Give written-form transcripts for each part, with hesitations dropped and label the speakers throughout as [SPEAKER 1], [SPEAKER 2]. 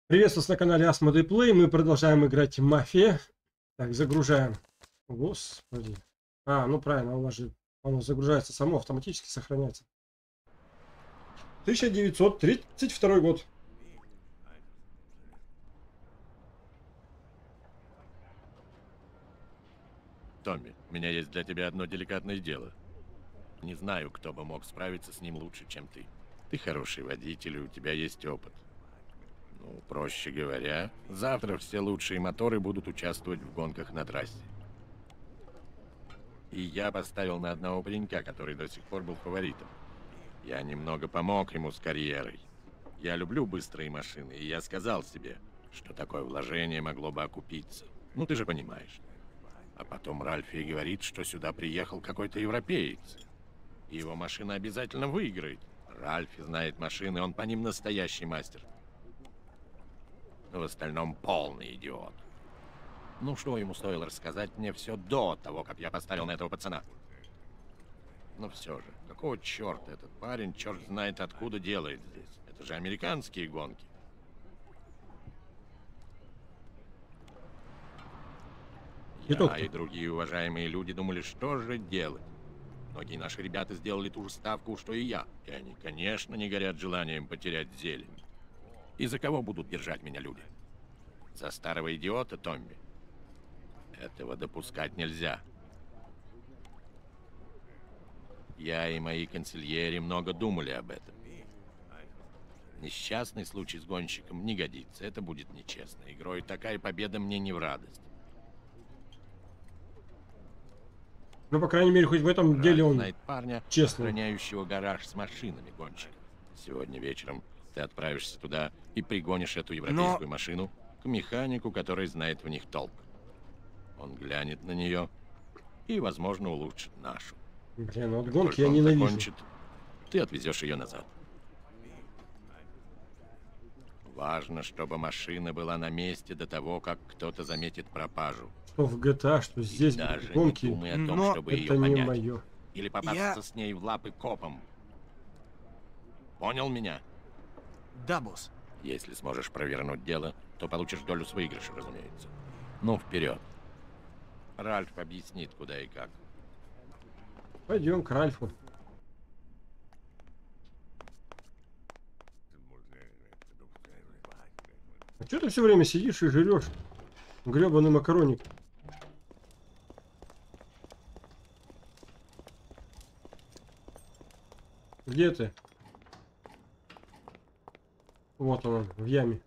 [SPEAKER 1] Приветствую вас на канале Asmodee Play. Мы продолжаем играть в Мафия. Так, загружаем. Господи. Ну правильно, у вас же оно загружается само, автоматически сохраняется. 1932 год.
[SPEAKER 2] Томми, у меня есть для тебя одно деликатное дело. Не знаю, кто бы мог справиться с ним лучше, чем ты. Ты хороший водитель, и у тебя есть опыт. Ну, проще говоря, завтра все лучшие моторы будут участвовать в гонках на трассе. И я поставил на одного паренька, который до сих пор был фаворитом. Я немного помог ему с карьерой. Я люблю быстрые машины, и я сказал себе, что такое вложение могло бы окупиться. Ну, ты же понимаешь. А потом Ральфи говорит, что сюда приехал какой-то европеец. И его машина обязательно выиграет. Ральфи знает машины, он по ним настоящий мастер. Но в остальном полный идиот. Ну, что ему стоило рассказать мне все до того, как я поставил на этого пацана? Но все же, какого черта этот парень, черт знает откуда, делает здесь? Это же американские гонки. Я и другие уважаемые люди думали, что же делать. Многие наши ребята сделали ту же ставку, что и я. И они, конечно, не горят желанием потерять зелень. И за кого будут держать меня люди? За старого идиота, Томми? Этого допускать нельзя. Я и мои консильери много думали об этом. Несчастный случай с гонщиком не годится. Это будет нечестно. Игрой такая победа мне не в радость.
[SPEAKER 1] Ну, по крайней мере, хоть в этом деле он
[SPEAKER 2] знает парня,
[SPEAKER 1] честный.
[SPEAKER 2] охраняющего гараж с машинами, гонщик. Сегодня вечером ты отправишься туда и пригонишь эту европейскую машину к механику, который знает в них толк. Он глянет на нее и, возможно, улучшит нашу.
[SPEAKER 1] Блин, вот
[SPEAKER 2] как
[SPEAKER 1] гонки я
[SPEAKER 2] он
[SPEAKER 1] ненавижу.
[SPEAKER 2] Закончит, ты отвезешь ее назад. Важно, чтобы машина была на месте до того, как кто-то заметит пропажу.
[SPEAKER 1] Что в GTA, что здесь
[SPEAKER 2] и даже
[SPEAKER 1] гонки.
[SPEAKER 2] Не думай о том, чтобы
[SPEAKER 1] это
[SPEAKER 2] ее
[SPEAKER 1] не
[SPEAKER 2] понять.
[SPEAKER 1] мое.
[SPEAKER 2] Или попасться с ней в лапы копам. Понял меня?
[SPEAKER 3] Да, босс.
[SPEAKER 2] Если сможешь провернуть дело, то получишь долю с выигрыша, разумеется. Ну, вперед. Ральф объяснит, куда и как.
[SPEAKER 1] Пойдем к Ральфу. А что ты все время сидишь и жрешь? Гребаный макароник. Где ты? Вот он, в яме.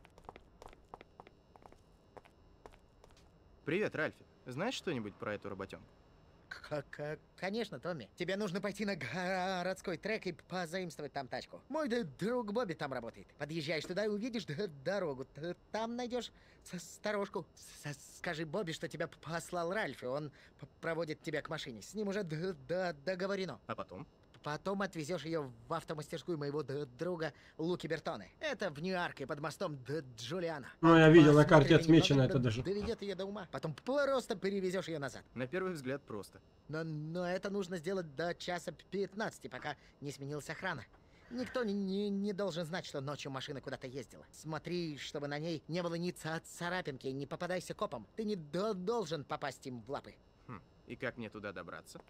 [SPEAKER 3] Привет, Ральфи. Знаешь что-нибудь про эту работенку?
[SPEAKER 4] Конечно, Томми. Тебе нужно пойти на городской трек и позаимствовать там тачку. Мой друг Бобби там работает. Подъезжаешь туда и увидишь дорогу. Там найдешь сторожку. Скажи Бобби, что тебя послал Ральф, и он проводит тебя к машине. С ним уже договорено.
[SPEAKER 3] А потом?
[SPEAKER 4] Потом отвезешь ее в автомастерскую моего друга Луки Бертоне. Это в Нью-Йорке под мостом Джулиана.
[SPEAKER 1] Ну, я видел на карте
[SPEAKER 4] Посмотрит
[SPEAKER 1] отмечено
[SPEAKER 4] немного,
[SPEAKER 1] это даже.
[SPEAKER 4] доведет ее до ума. Потом просто перевезешь ее назад.
[SPEAKER 3] На первый взгляд просто.
[SPEAKER 4] Но это нужно сделать до часа 15, пока не сменилась охрана. Никто не должен знать, что ночью машина куда-то ездила. Смотри, чтобы на ней не было ни царапинки, не попадайся копам. Ты не должен попасть им в лапы.
[SPEAKER 3] И как мне туда добраться?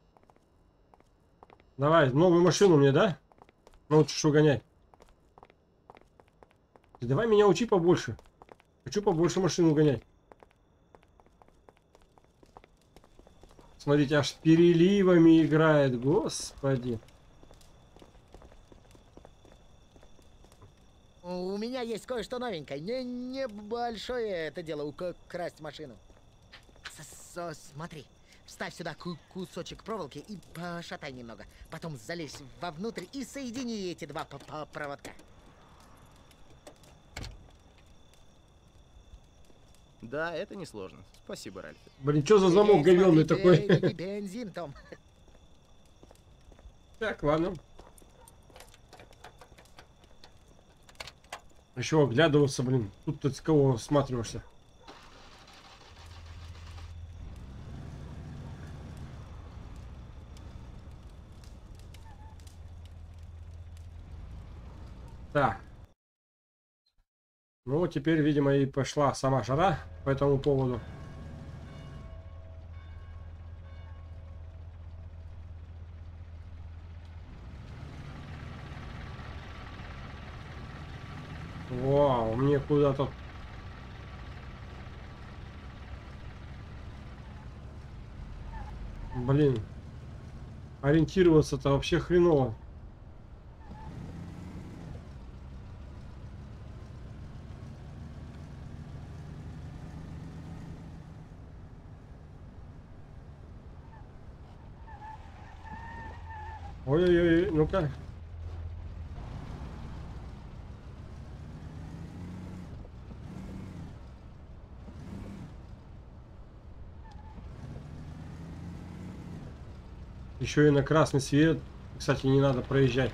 [SPEAKER 1] Давай, новую машину мне, да? Научишь угонять. Ты давай меня учи побольше. Хочу побольше машин угонять. Смотрите, аж переливами играет, господи.
[SPEAKER 4] У меня есть кое-что новенькое. Небольшое это дело украсть машину. Смотри. Вставь сюда кусочек проволоки и пошатай немного. Потом залезь вовнутрь и соедини эти два проводка.
[SPEAKER 3] Да, это несложно. Спасибо, Ральфи.
[SPEAKER 1] Блин, что за замок говёный такой?
[SPEAKER 4] Бензин, Том.
[SPEAKER 1] Так, ладно. Еще оглядываться, блин. Тут ты с кого всматриваешься? Так. Ну, теперь, видимо, и пошла сама жара по этому поводу. Вау, мне куда-то... Блин, ориентироваться-то вообще хреново. Ой-ой-ой, ну-ка. Еще и на красный свет. Кстати, не надо проезжать.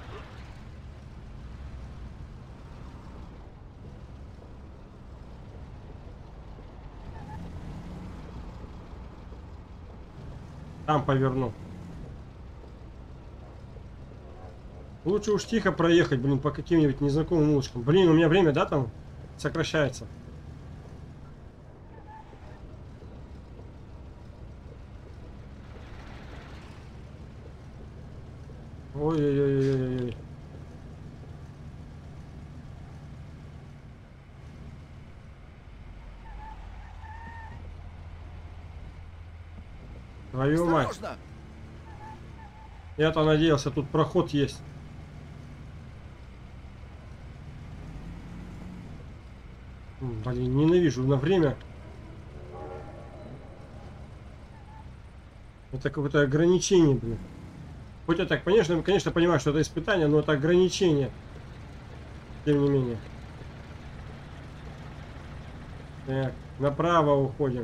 [SPEAKER 1] Там поверну. Лучше уж тихо проехать, блин, по каким-нибудь незнакомым улочкам. Блин, у меня время, да, там сокращается. Ой-ой-ой-ой-ой. Твою мать.
[SPEAKER 5] Осторожно!
[SPEAKER 1] Я-то надеялся, тут проход есть. Блин, ненавижу на время. Это какое-то ограничение, блин. Хоть я так, конечно, понимаю, что это испытание, но это ограничение. Тем не менее. Так, направо уходим.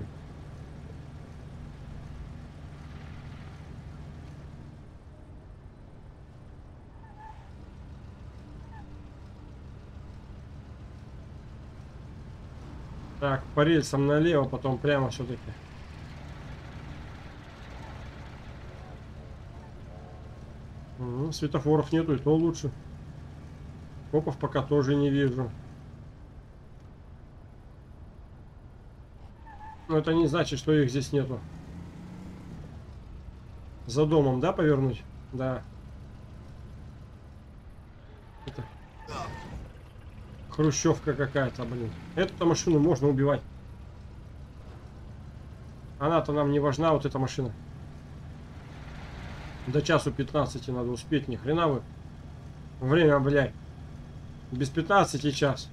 [SPEAKER 1] Так, по рельсам налево, потом прямо все-таки. Светофоров нету, и то лучше. Копов пока тоже не вижу. Но это не значит, что их здесь нету. За домом, да, повернуть? Да. Это... Хрущевка какая-то, блин. Эту машину можно убивать. Она-то нам не важна, вот эта машина. До часу 15 надо успеть, ни хрена вы. Время, блядь. Без 15 час.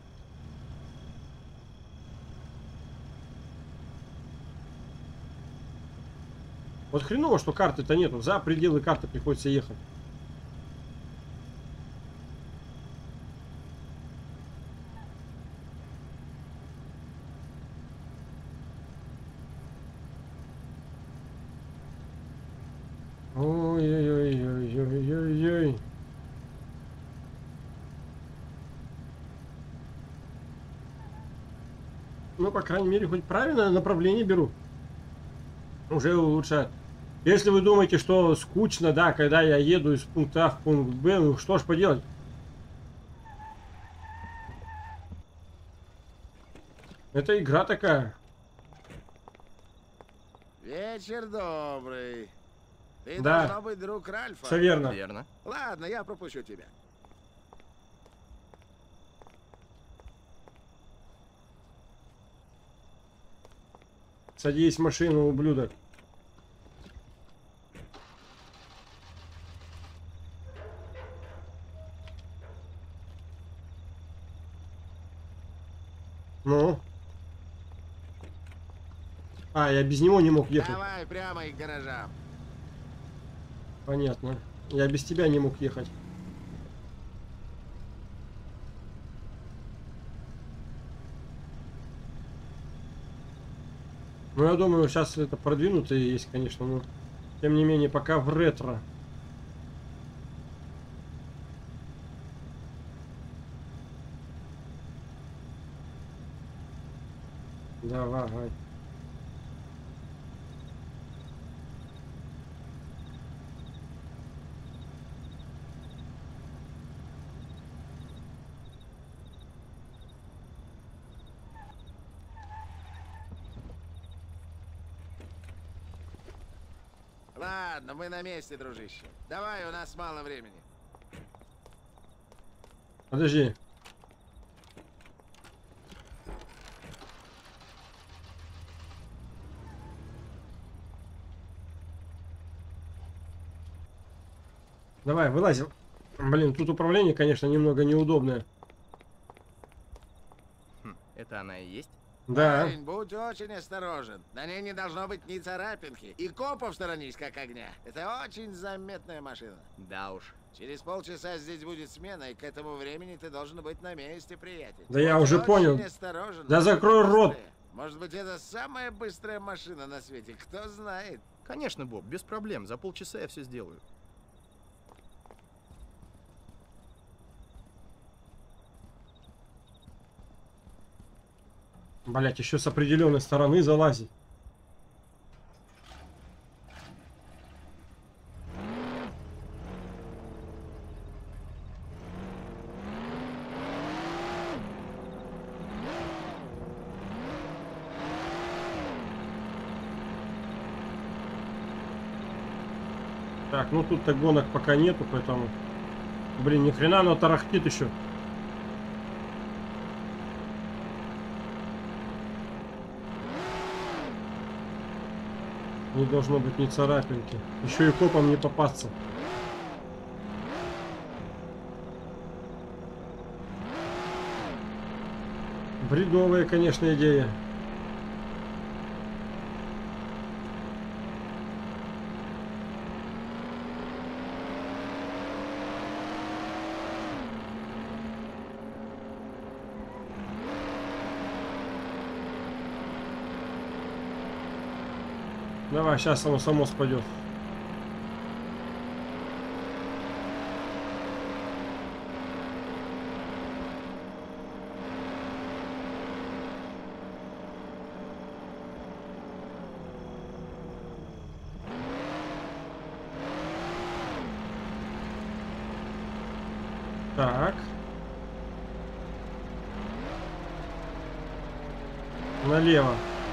[SPEAKER 1] Вот хреново, что карты-то нету. За пределы карты приходится ехать. Ой-ой-ой-ой-ой-ой-ой. Ну, по крайней мере, хоть правильное направление беру. Уже улучшает. Если вы думаете, что скучно, да, когда я еду из пункта А в пункт Б, ну что ж поделать? Это игра такая.
[SPEAKER 5] Вечер добрый. Ты
[SPEAKER 1] Да.
[SPEAKER 5] должна быть друг Ральфа.
[SPEAKER 1] Все верно.
[SPEAKER 3] Верно.
[SPEAKER 5] Ладно, я пропущу тебя.
[SPEAKER 1] Садись в машину, ублюдок. Ну? А, я без него не мог ехать.
[SPEAKER 5] Давай прямо к гаражам.
[SPEAKER 1] Понятно. Я без тебя не мог ехать. Ну, я думаю, сейчас это продвинутые есть, конечно, но тем не менее, пока в ретро. Давай.
[SPEAKER 5] Ладно, мы на месте, дружище. Давай, у нас мало времени.
[SPEAKER 1] Подожди. Давай, вылазим. Блин, тут управление, конечно, немного неудобное.
[SPEAKER 3] Это она и есть?
[SPEAKER 1] Да.
[SPEAKER 5] Парень, будь очень осторожен. На ней не должно быть ни царапинки. И копов сторонись, как огня. Это очень заметная машина.
[SPEAKER 3] Да уж.
[SPEAKER 5] Через полчаса здесь будет смена, и к этому времени ты должен быть на месте, приятель.
[SPEAKER 1] Да я
[SPEAKER 5] Будь
[SPEAKER 1] уже
[SPEAKER 5] очень
[SPEAKER 1] понял.
[SPEAKER 5] осторожен,
[SPEAKER 1] Да
[SPEAKER 5] может быть,
[SPEAKER 1] закрой рот.
[SPEAKER 5] быстрее. Может быть, это самая быстрая машина на свете, кто знает.
[SPEAKER 3] Конечно, Боб, без проблем. За полчаса я все сделаю.
[SPEAKER 1] Блять, еще с определенной стороны залазить. Так, ну тут-то гонок пока нету, поэтому... Блин, ни хрена оно тарахтит еще. Не должно быть ни царапинки. Еще и копам не попасться. Бредовая, конечно, идея. Давай, сейчас оно само спадет. Так. Налево.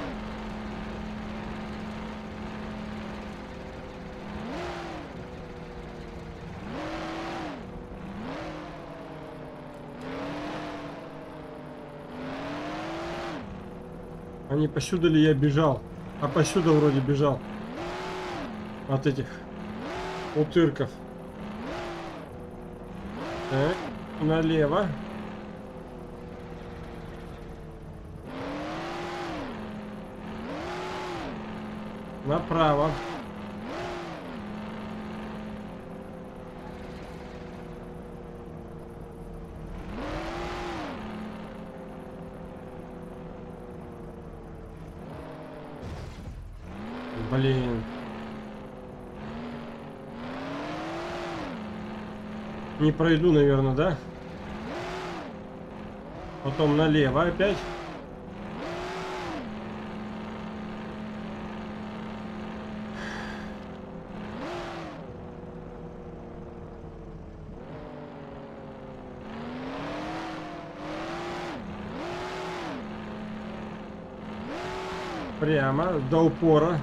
[SPEAKER 1] А не посюда ли я бежал? А посюда вроде бежал. От этих утырков. Так, налево. Направо. Блин. Не пройду, наверное, да? Потом налево опять. Прямо до упора.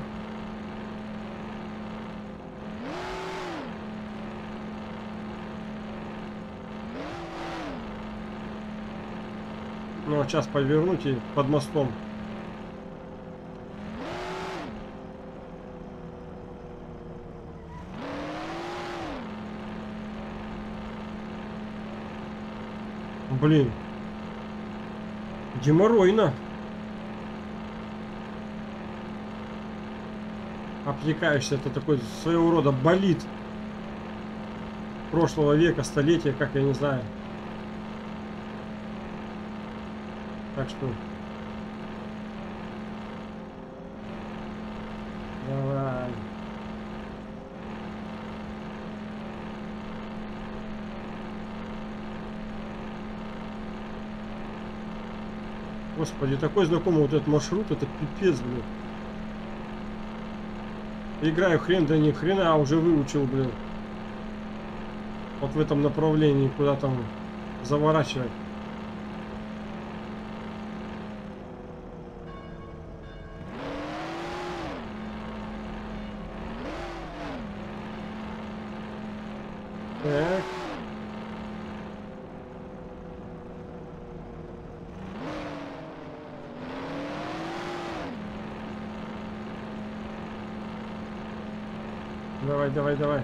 [SPEAKER 1] Ну, а сейчас повернуть и под мостом. Блин. Геморройно. Обтекаешься, это такой своего рода болид прошлого века, столетия, как я не знаю. Так что давай. Господи, такой знакомый вот этот маршрут, это пипец, блин. Играю хрен да ни хрена, а уже выучил, блин. Вот в этом направлении, куда там заворачивать. Так. Давай, давай, давай.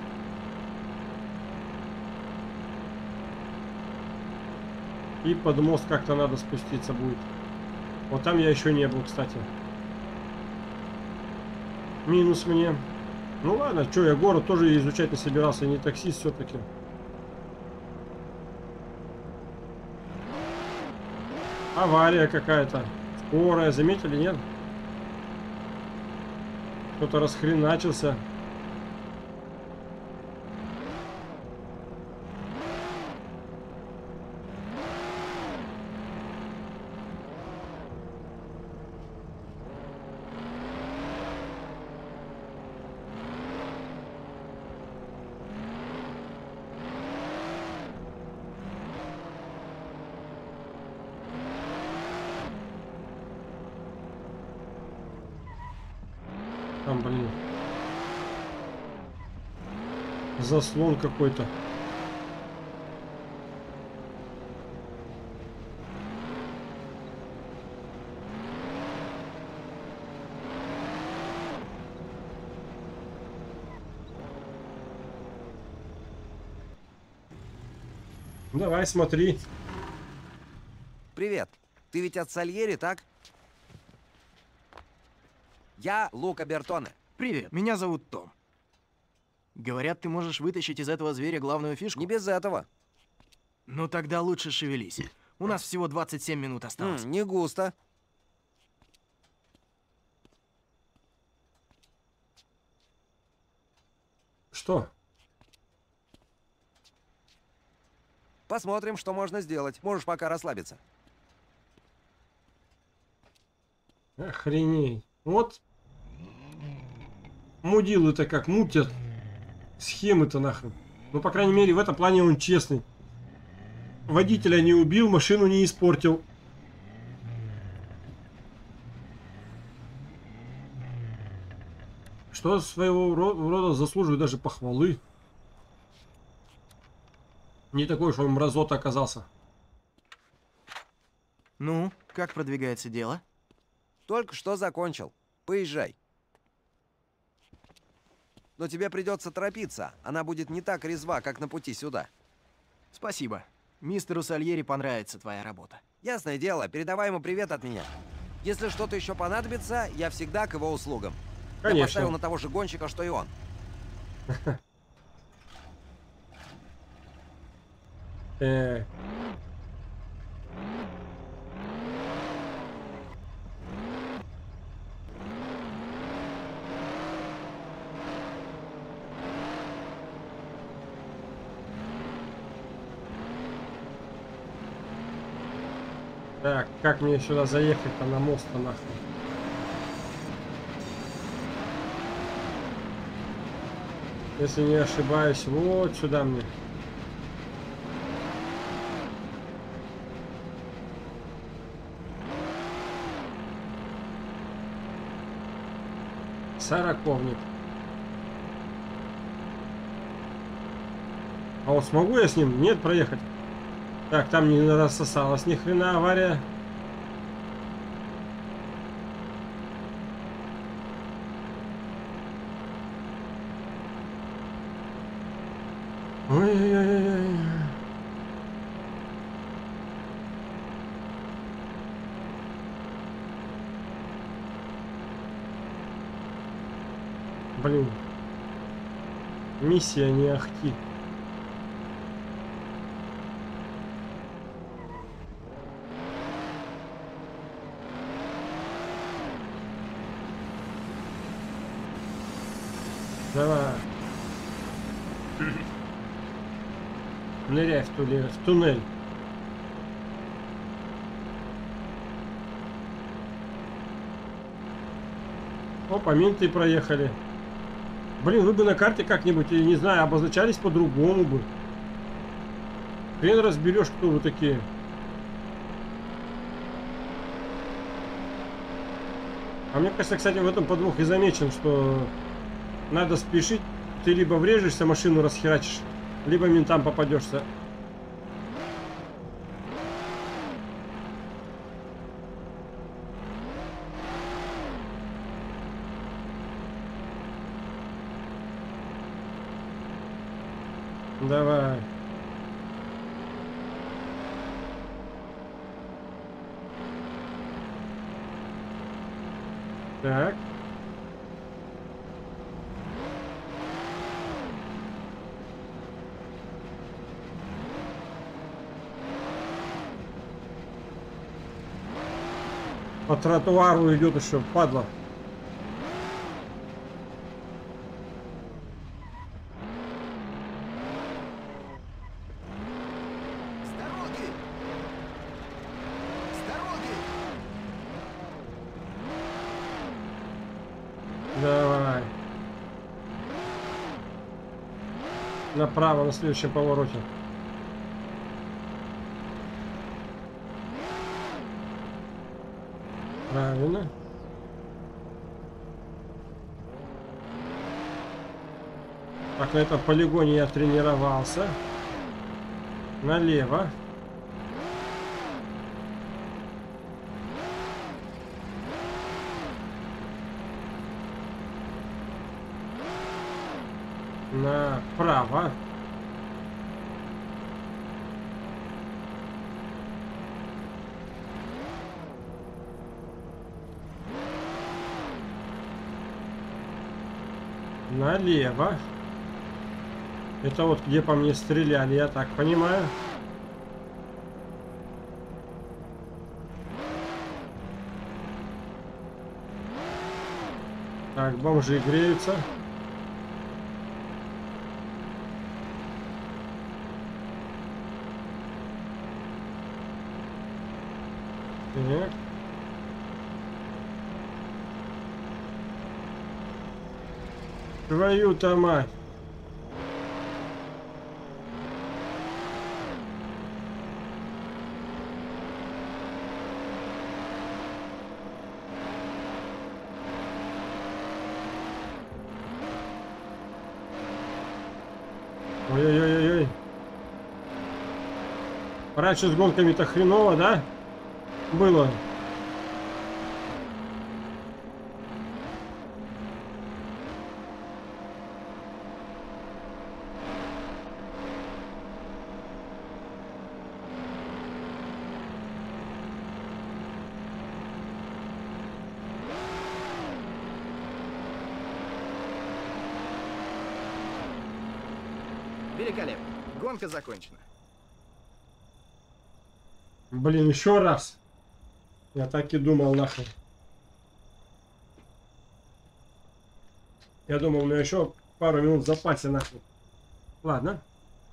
[SPEAKER 1] И под мост как-то надо спуститься будет. Вот там я еще не был, кстати. Минус мне. Ну ладно, что, я город тоже изучать не собирался, не таксист все-таки. Авария какая-то. Скорая, заметили, нет? Кто-то расхреначился. Там, блин. Заслон какой-то. Давай, смотри.
[SPEAKER 6] Привет. Ты ведь от Сальери, так? Я Лука Бертоне.
[SPEAKER 3] Привет, меня зовут Том. Говорят, ты можешь вытащить из этого зверя главную фишку?
[SPEAKER 6] Не без этого.
[SPEAKER 3] Ну тогда лучше шевелись. У нас всего 27 минут осталось.
[SPEAKER 6] Не густо.
[SPEAKER 1] Что?
[SPEAKER 6] Посмотрим, что можно сделать. Можешь пока расслабиться.
[SPEAKER 1] Охренеть. Вот. Мудилы-то как мутят. Схемы-то нахрен. Ну, по крайней мере, в этом плане он честный. Водителя не убил, машину не испортил. Что своего рода заслуживает даже похвалы. Не такой уж он мразота оказался.
[SPEAKER 3] Ну, как продвигается дело?
[SPEAKER 6] Только что закончил. Поезжай. Но тебе придется торопиться. Она будет не так резва, как на пути сюда.
[SPEAKER 3] Спасибо. Мистеру Сальери понравится твоя работа.
[SPEAKER 6] Ясное дело, передавай ему привет от меня. Если что-то еще понадобится, я всегда к его услугам.
[SPEAKER 1] Конечно.
[SPEAKER 6] Я поставил на того же гонщика, что и он.
[SPEAKER 1] Так, как мне сюда заехать-то на мост-то нахуй? Если не ошибаюсь, вот сюда мне. Сороковник. А вот смогу я с ним? Нет, проехать. Так, там не рассосалась ни хрена авария. Ой-ой-ой-ой. Блин. Миссия не ахти. Давай. Ныряй в туннель. Опа, менты проехали. Блин, вы бы на карте как-нибудь, я не знаю, обозначались по-другому бы. Хрен разберешь, кто вы такие. А мне кажется, кстати, в этом подвох и замечен, что надо спешить. Ты либо врежешься, машину расхерачишь, Либо ментам попадешься. Давай. Так. По тротуару идет еще, падла.
[SPEAKER 3] С дороги! С дороги!
[SPEAKER 1] Давай. Направо на следующем повороте. Правильно. Так, на этом полигоне я тренировался. Налево. Направо. Налево. Это вот где по мне стреляли, я так понимаю. Так, бомжи греются. Так. Твою-то мать. Ой-ой-ой-ой. Раньше с гонками-то хреново, да? Было.
[SPEAKER 3] Великолепно. Гонка закончена.
[SPEAKER 1] Блин, еще раз. Я так и думал, нахуй. Я думал, у меня еще пару минут в запасе, нахуй. Ладно.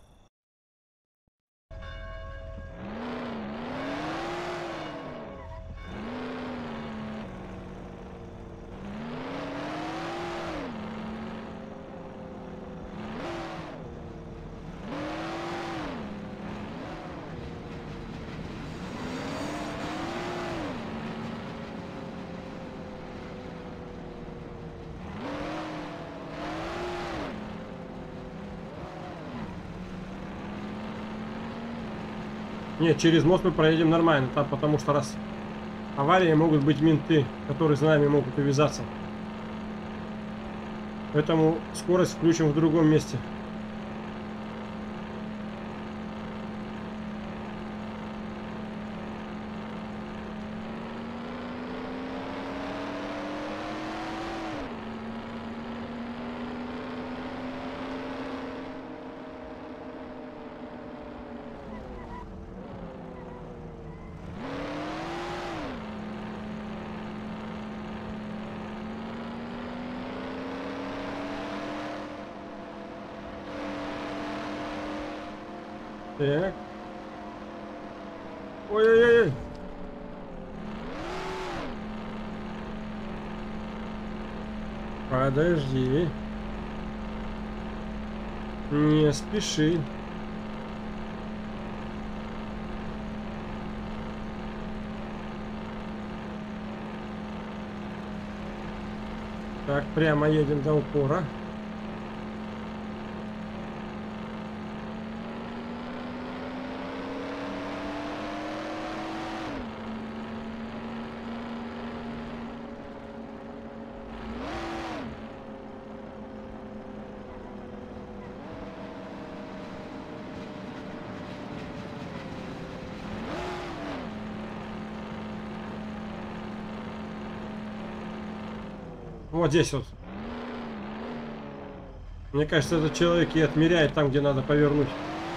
[SPEAKER 1] Нет, через мост мы проедем нормально, там, потому что раз аварии могут быть менты, которые за нами могут увязаться. Поэтому скорость включим в другом месте. Так. Ой-ой-ой. Подожди. Не спеши. Так, прямо едем до упора. Вот здесь вот. Мне кажется, этот человек и отмеряет там, где надо повернуть.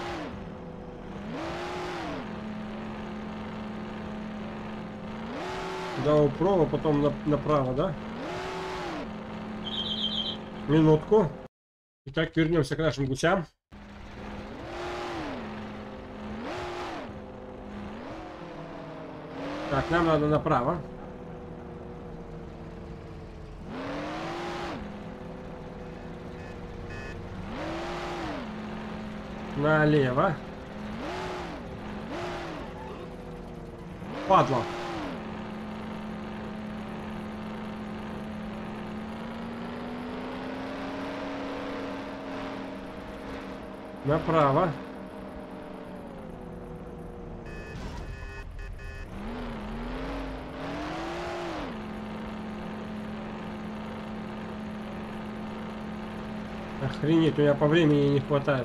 [SPEAKER 1] Да, управо, потом направо, да? Минутку. Итак, вернемся к нашим гусям. Так, нам надо направо. Налево. Падла. Направо. Охренеть, у меня по времени не хватает.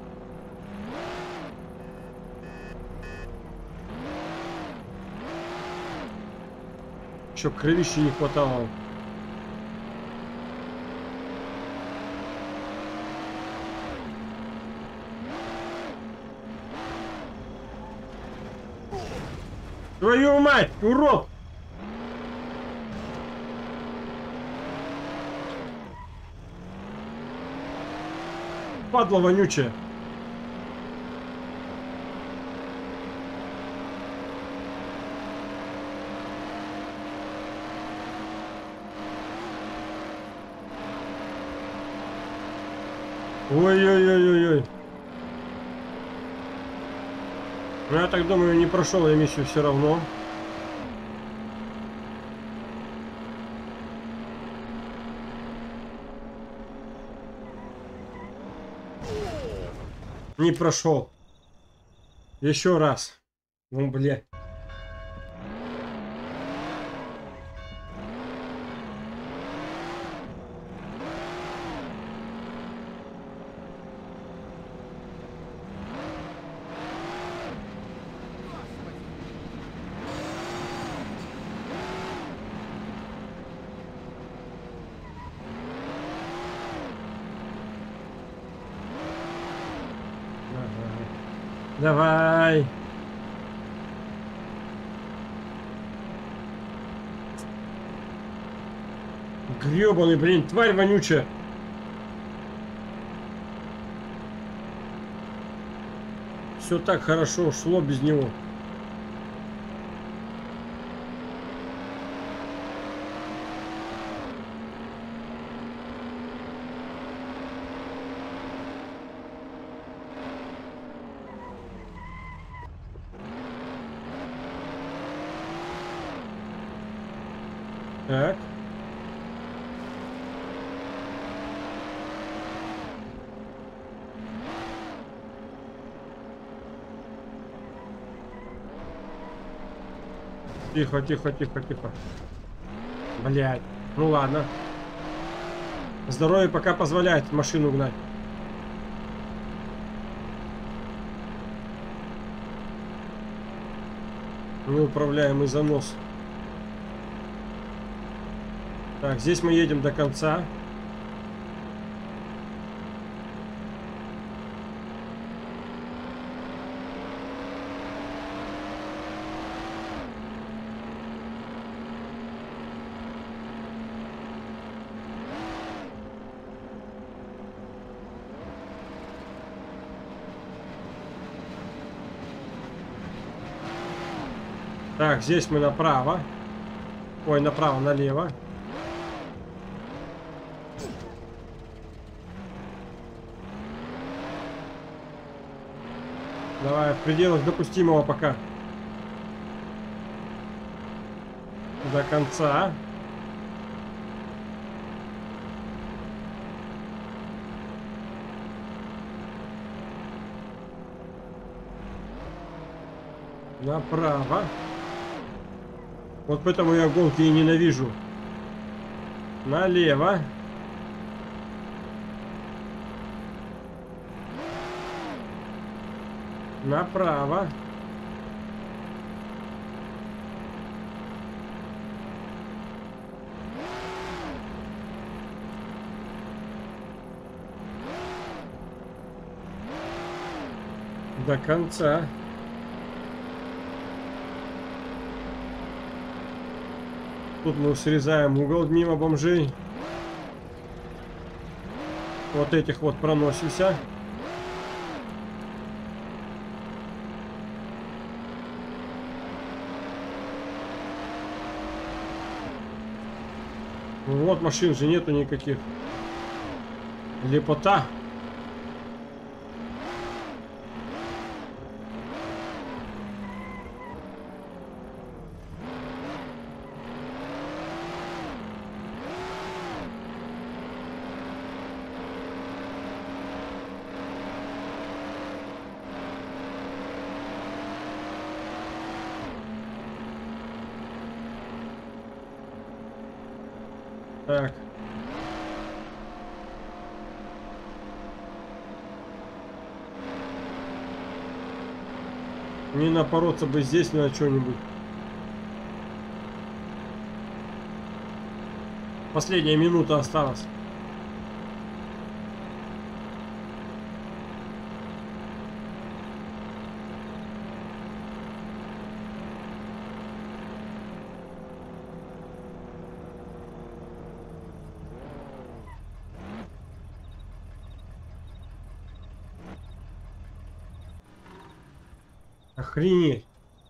[SPEAKER 1] Еще кровищи не хватало. Твою мать, урод! Падла вонючая. Ой-ой-ой-ой-ой. Ну, я так думаю, не прошел я миссию все равно. Не прошел. Еще раз. Ну, блядь. Давай. Гребаный, блин, тварь вонючая. Все так хорошо шло без него. Так. Тихо, тихо, тихо, тихо. Блядь. Ну ладно. Здоровье пока позволяет машину гнать. Неуправляемый занос. Так, здесь мы едем до конца. Так, здесь мы направо. Ой, направо, налево. Давай, в пределах допустимого пока. До конца. Направо. Вот поэтому я гонки и ненавижу. Налево. Направо. До конца. Тут мы срезаем угол мимо бомжей. Вот этих вот проносимся. Вот машин же нету никаких. Лепота. Так. Не напороться бы здесь на что-нибудь. Последняя минута осталась. Охренеть.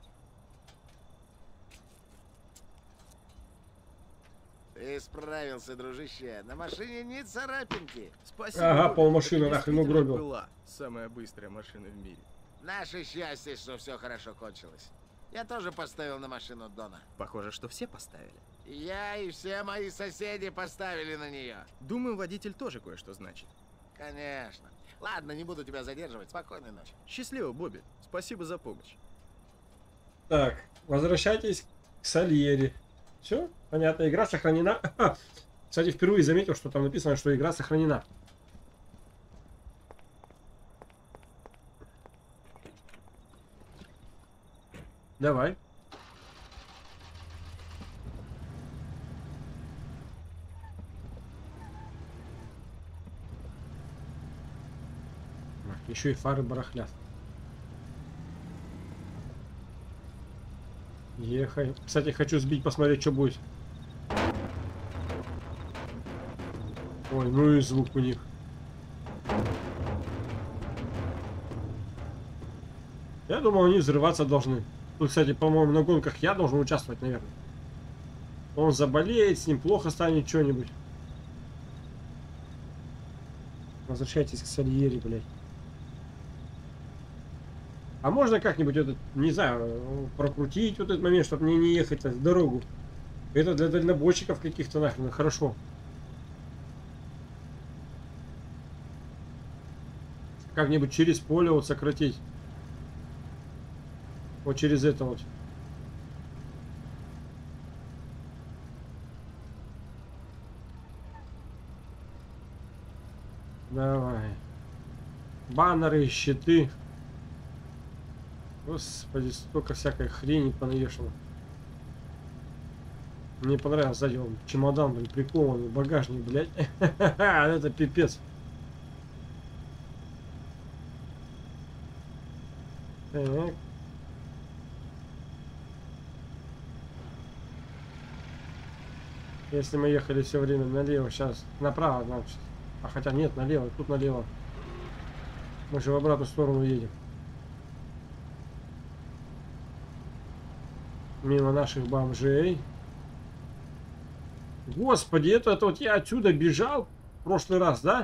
[SPEAKER 5] Ты справился, дружище. На машине ни царапинки.
[SPEAKER 3] Спасибо.
[SPEAKER 1] Ага,
[SPEAKER 3] Бобби,
[SPEAKER 1] полмашины
[SPEAKER 3] это
[SPEAKER 1] нахрен
[SPEAKER 3] действительно
[SPEAKER 1] угробил.
[SPEAKER 3] была самая быстрая машина в мире.
[SPEAKER 5] Наше счастье, что все хорошо кончилось. Я тоже поставил на машину Дона.
[SPEAKER 3] Похоже, что все поставили.
[SPEAKER 5] Я и все мои соседи поставили на нее.
[SPEAKER 3] Думаю, водитель тоже кое-что значит.
[SPEAKER 5] Конечно. Ладно, не буду тебя задерживать. Спокойной ночи.
[SPEAKER 3] Счастливо, Бобби. Спасибо за помощь.
[SPEAKER 1] Так, возвращайтесь к Сальери. Все, понятно, игра сохранена. Кстати, впервые заметил, что там написано, что игра сохранена. Давай. Еще и фары барахлят. Ехай. Кстати, хочу сбить, посмотреть, что будет. Ой, ну и звук у них. Я думал, они взрываться должны. Тут, кстати, по-моему, на гонках я должен участвовать, наверное. Он заболеет, с ним плохо станет что-нибудь. Возвращайтесь к Сальери, блядь. А можно как-нибудь этот, не знаю, прокрутить вот этот момент, чтобы мне не ехать в дорогу? Это для дальнобойщиков каких-то нахрен хорошо. Как-нибудь через поле вот сократить. Вот через это вот. Давай. Баннеры, щиты. Господи, столько всякой хрени понавешено. Мне понравилось, сзади он чемодан, блин, прикованный, багажник, блядь. Это пипец. Так. Если мы ехали все время налево, сейчас направо, значит. А хотя нет, налево, тут налево. Мы же в обратную сторону едем. Мимо наших бомжей. Господи, это вот я отсюда бежал в прошлый раз, да?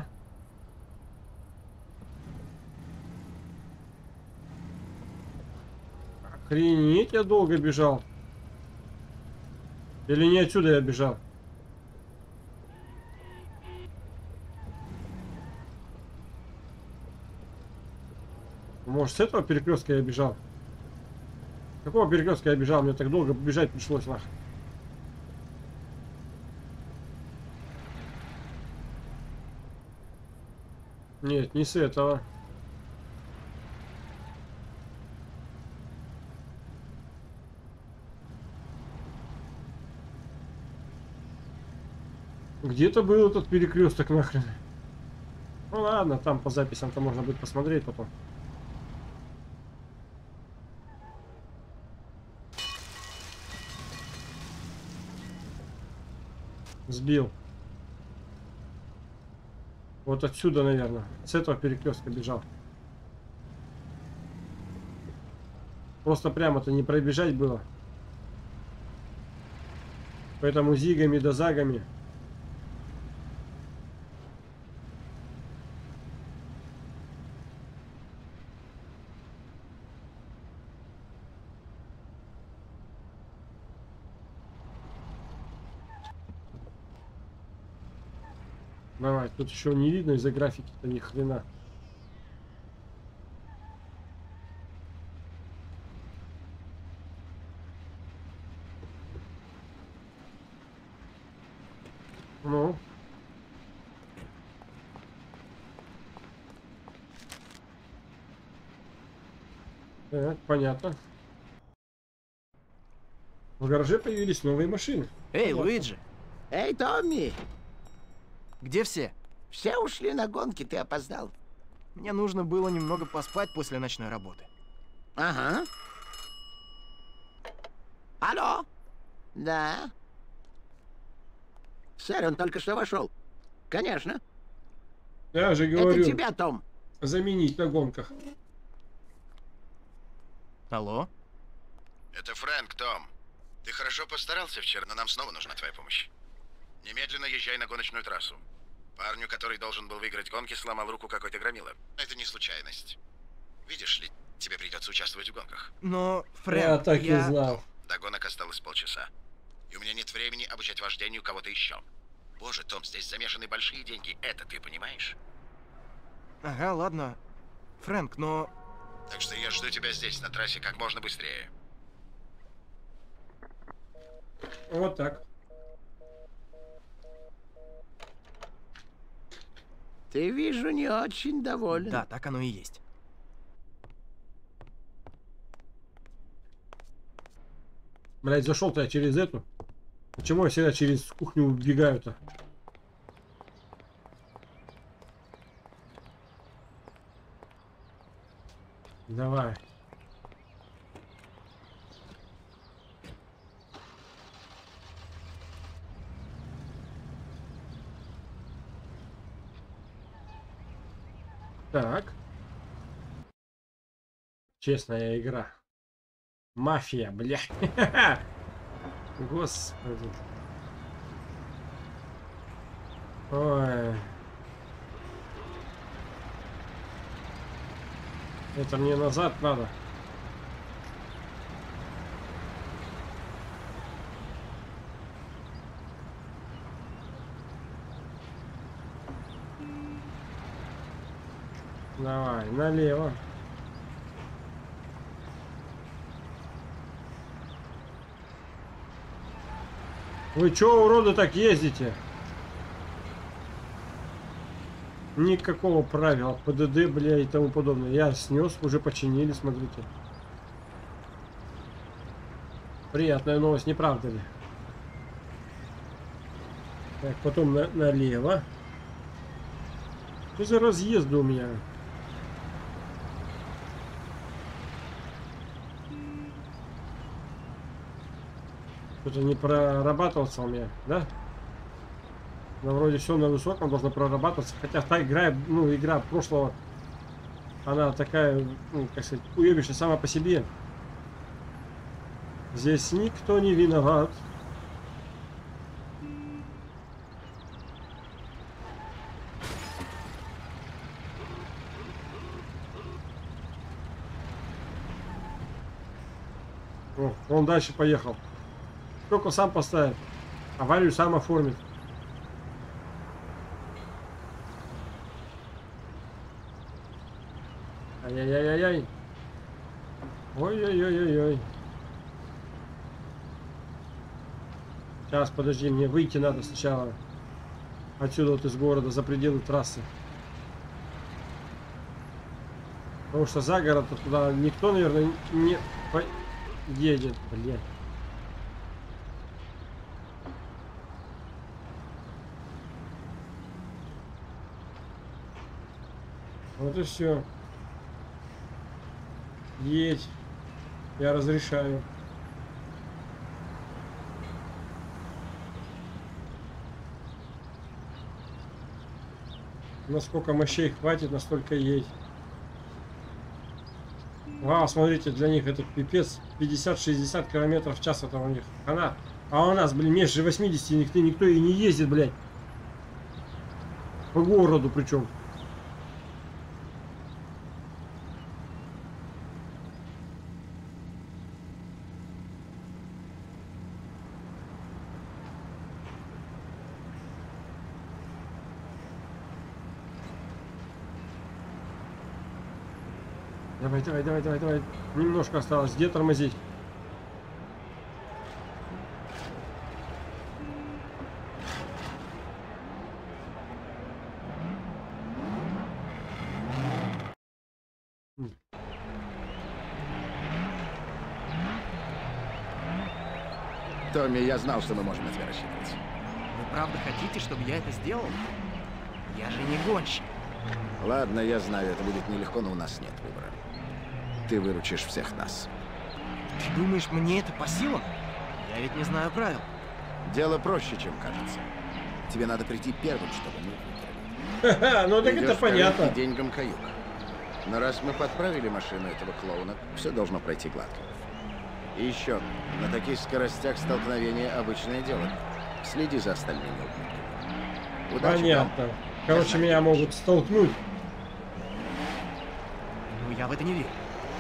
[SPEAKER 1] Охренеть, я долго бежал. Или не отсюда я бежал? Может, с этого перекрестка я бежал? С какого перекрестка я бежал? Мне так долго бежать пришлось, нахуй. Нет, не с этого. Где-то был этот перекресток нахрен. Ну ладно, там по записям-то можно будет посмотреть потом. Сбил. Вот отсюда, наверное. С этого перекрестка бежал. Просто прямо-то не пробежать было. Поэтому зигами да загами. Давай, тут еще не видно из-за графики-то ни хрена. Ну. Так, понятно. В гараже появились новые машины.
[SPEAKER 3] Эй,
[SPEAKER 1] Понятно.
[SPEAKER 3] Луиджи,
[SPEAKER 5] Эй, Томми!
[SPEAKER 3] где все?
[SPEAKER 5] Все ушли на гонки, ты опоздал.
[SPEAKER 3] Мне нужно было немного поспать после ночной работы.
[SPEAKER 5] Ага. Алло? Да? Сэр, он только что вошел. Конечно.
[SPEAKER 1] Я же говорю,
[SPEAKER 5] Это тебя, Том.
[SPEAKER 1] заменить на гонках.
[SPEAKER 3] Алло?
[SPEAKER 7] Это Фрэнк, Том. Ты хорошо постарался вчера, но нам снова нужна твоя помощь. Немедленно езжай на гоночную трассу. Парню, который должен был выиграть гонки, сломал руку какой-то громила. Это не случайность. Видишь ли, тебе придется участвовать в гонках.
[SPEAKER 3] Но, Фрэнк,
[SPEAKER 1] Я так и знал.
[SPEAKER 7] До гонок осталось полчаса. И у меня нет времени обучать вождению кого-то еще. Боже, Том, здесь замешаны большие деньги. Это ты понимаешь?
[SPEAKER 3] Ага, ладно. Фрэнк, но...
[SPEAKER 7] Так что я жду тебя здесь, на трассе, как можно быстрее.
[SPEAKER 1] Вот так.
[SPEAKER 5] Ты, вижу, не очень доволен.
[SPEAKER 3] Да, так оно и есть.
[SPEAKER 1] Блять, зашел-то я через эту. Почему я всегда через кухню убегаю-то? Давай. Так. Честная игра. Мафия, бля. Господи. Ой. Это мне назад надо. Давай, налево. Вы чё, уроды, так ездите? Никакого правила ПДД, бля, и тому подобное. Я снес, уже починили, смотрите. Приятная новость, не правда ли? Так, потом налево. Что за разъезды у меня? Что-то не прорабатывался у меня, да? Но вроде все на высоком должно прорабатываться. Хотя та игра, ну, игра прошлого, она такая, ну, как сказать, уебищная сама по себе. Здесь никто не виноват. О, он дальше поехал. Только сам поставит. Аварию сам оформит. Ай-яй-яй-яй-яй. Ой-ой-ой-ой-ой. Сейчас, подожди, мне выйти надо сначала. Отсюда вот из города, за пределы трассы. Потому что за город туда никто, наверное, не едет, блядь. Вот и все. Едь. Я разрешаю. Насколько мощей хватит, настолько едь. Вау, смотрите, для них это пипец. 50-60 километров в час это у них. А у нас, блин, меньше 80 никто и не ездит, блядь. По городу причем. Давай. Немножко осталось. Где тормозить?
[SPEAKER 5] Томми, я знал, что мы можем на тебя рассчитывать.
[SPEAKER 3] Вы правда хотите, чтобы я это сделал? Я же не гонщик.
[SPEAKER 5] Ладно, я знаю, это будет нелегко, но у нас нет выбора. Ты выручишь всех нас.
[SPEAKER 3] Ты думаешь, мне это по силам? Я ведь не знаю правил.
[SPEAKER 5] Дело проще, чем кажется. Тебе надо прийти первым, чтобы мы выиграли.
[SPEAKER 1] Ха-ха, ну так
[SPEAKER 5] Идёшь
[SPEAKER 1] это
[SPEAKER 5] к коленке
[SPEAKER 1] понятно.
[SPEAKER 5] деньгам каюк. Но раз мы подправили машину этого клоуна, все должно пройти гладко. И еще, на таких скоростях столкновения обычное дело. Следи за остальными ублюдками. Удачи,
[SPEAKER 1] Понятно.
[SPEAKER 5] Том.
[SPEAKER 1] Короче, меня могут столкнуть.
[SPEAKER 3] Ну, я в это не верю.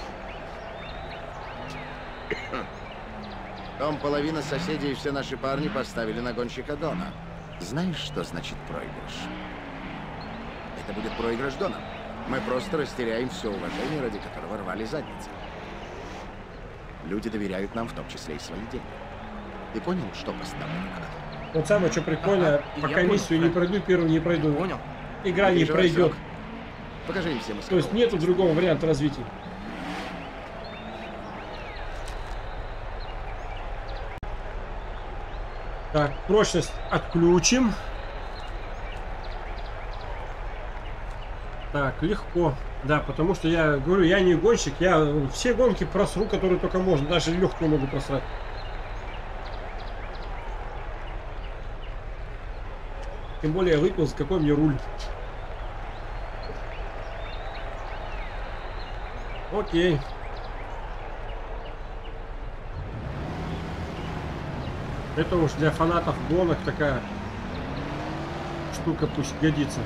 [SPEAKER 5] Том, половина соседей и все наши парни поставили на гонщика Дона. Знаешь, что значит проигрыш? Это будет проигрыш Дона. Мы просто растеряем все уважение, ради которого рвали задницы. Люди доверяют нам, в том числе и свои деньги. Ты понял, что поставлено на карту?
[SPEAKER 1] Вот самое, что прикольно,
[SPEAKER 3] Ага,
[SPEAKER 1] по
[SPEAKER 3] я
[SPEAKER 1] комиссию
[SPEAKER 3] понял,
[SPEAKER 1] не пройду, первым не пройду.
[SPEAKER 3] Понял?
[SPEAKER 1] Игра не
[SPEAKER 5] Переживай,
[SPEAKER 1] пройдет.
[SPEAKER 5] срок. Покажи им всем.
[SPEAKER 1] То есть нету другого варианта развития. Так, прочность отключим. Так, легко. Да, потому что я говорю, я не гонщик, я все гонки просру, которые только можно, даже легкую могу просрать. Тем более я выпил, за какой мне руль. Окей. Это уж для фанатов гонок такая штука пусть годится.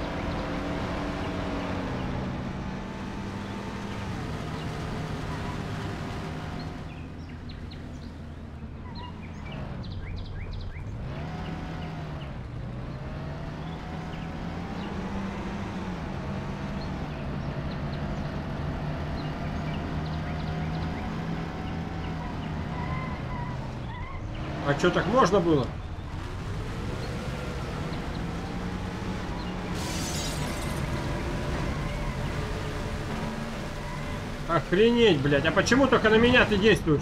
[SPEAKER 1] А что, так можно было? Охренеть, блядь. А почему только на меня ты действуешь?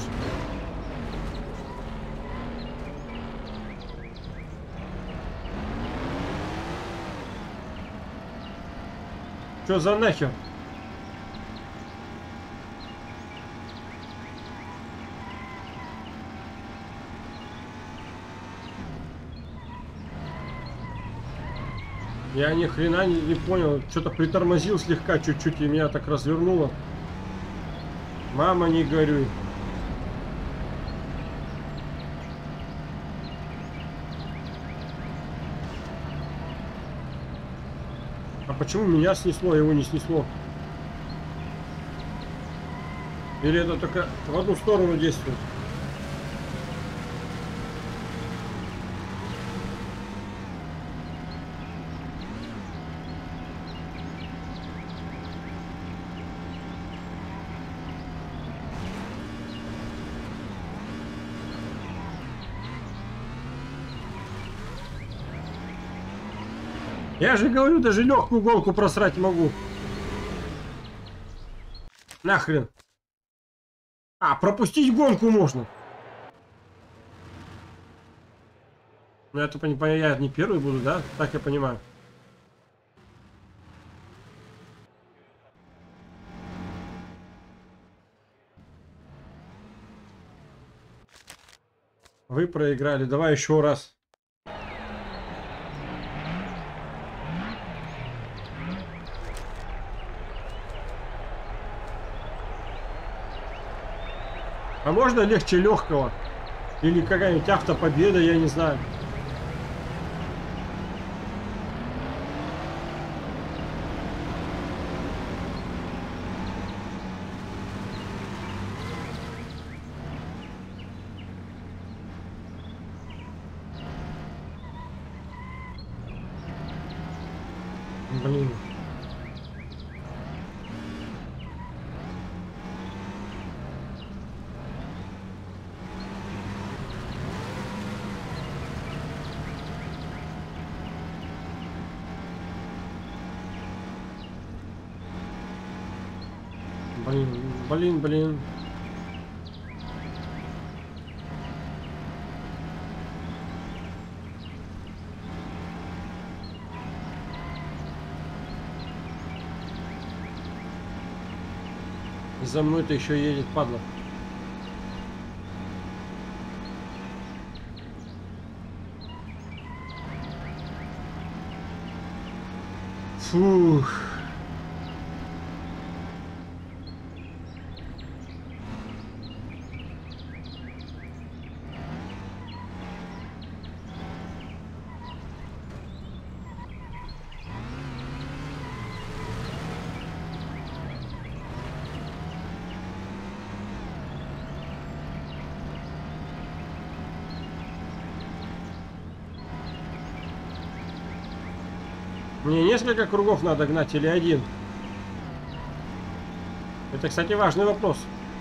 [SPEAKER 1] Что за нахер? Я ни хрена не понял. Что-то притормозил слегка чуть-чуть и меня так развернуло. Мама, не горюй. А почему меня снесло, его не снесло? Или это только в одну сторону действует? Я же говорю, даже легкую гонку просрать могу. Нахрен. А, пропустить гонку можно. Ну, это я не первый буду, да? Так я понимаю. Вы проиграли. Давай еще раз. А можно легче легкого? Или какая-нибудь автопобеда, я не знаю. Блин. Блин. И за мной-то еще едет, падла. Фух. Мне несколько кругов надо гнать или один? Это, кстати, важный вопрос.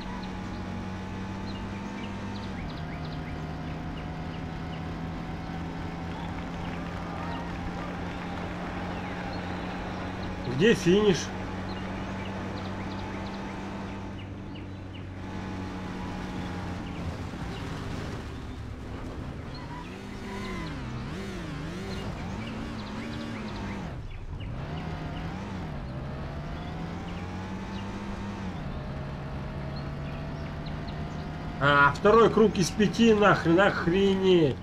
[SPEAKER 1] Где финиш? А, второй круг из 5, нахрен, охренеть.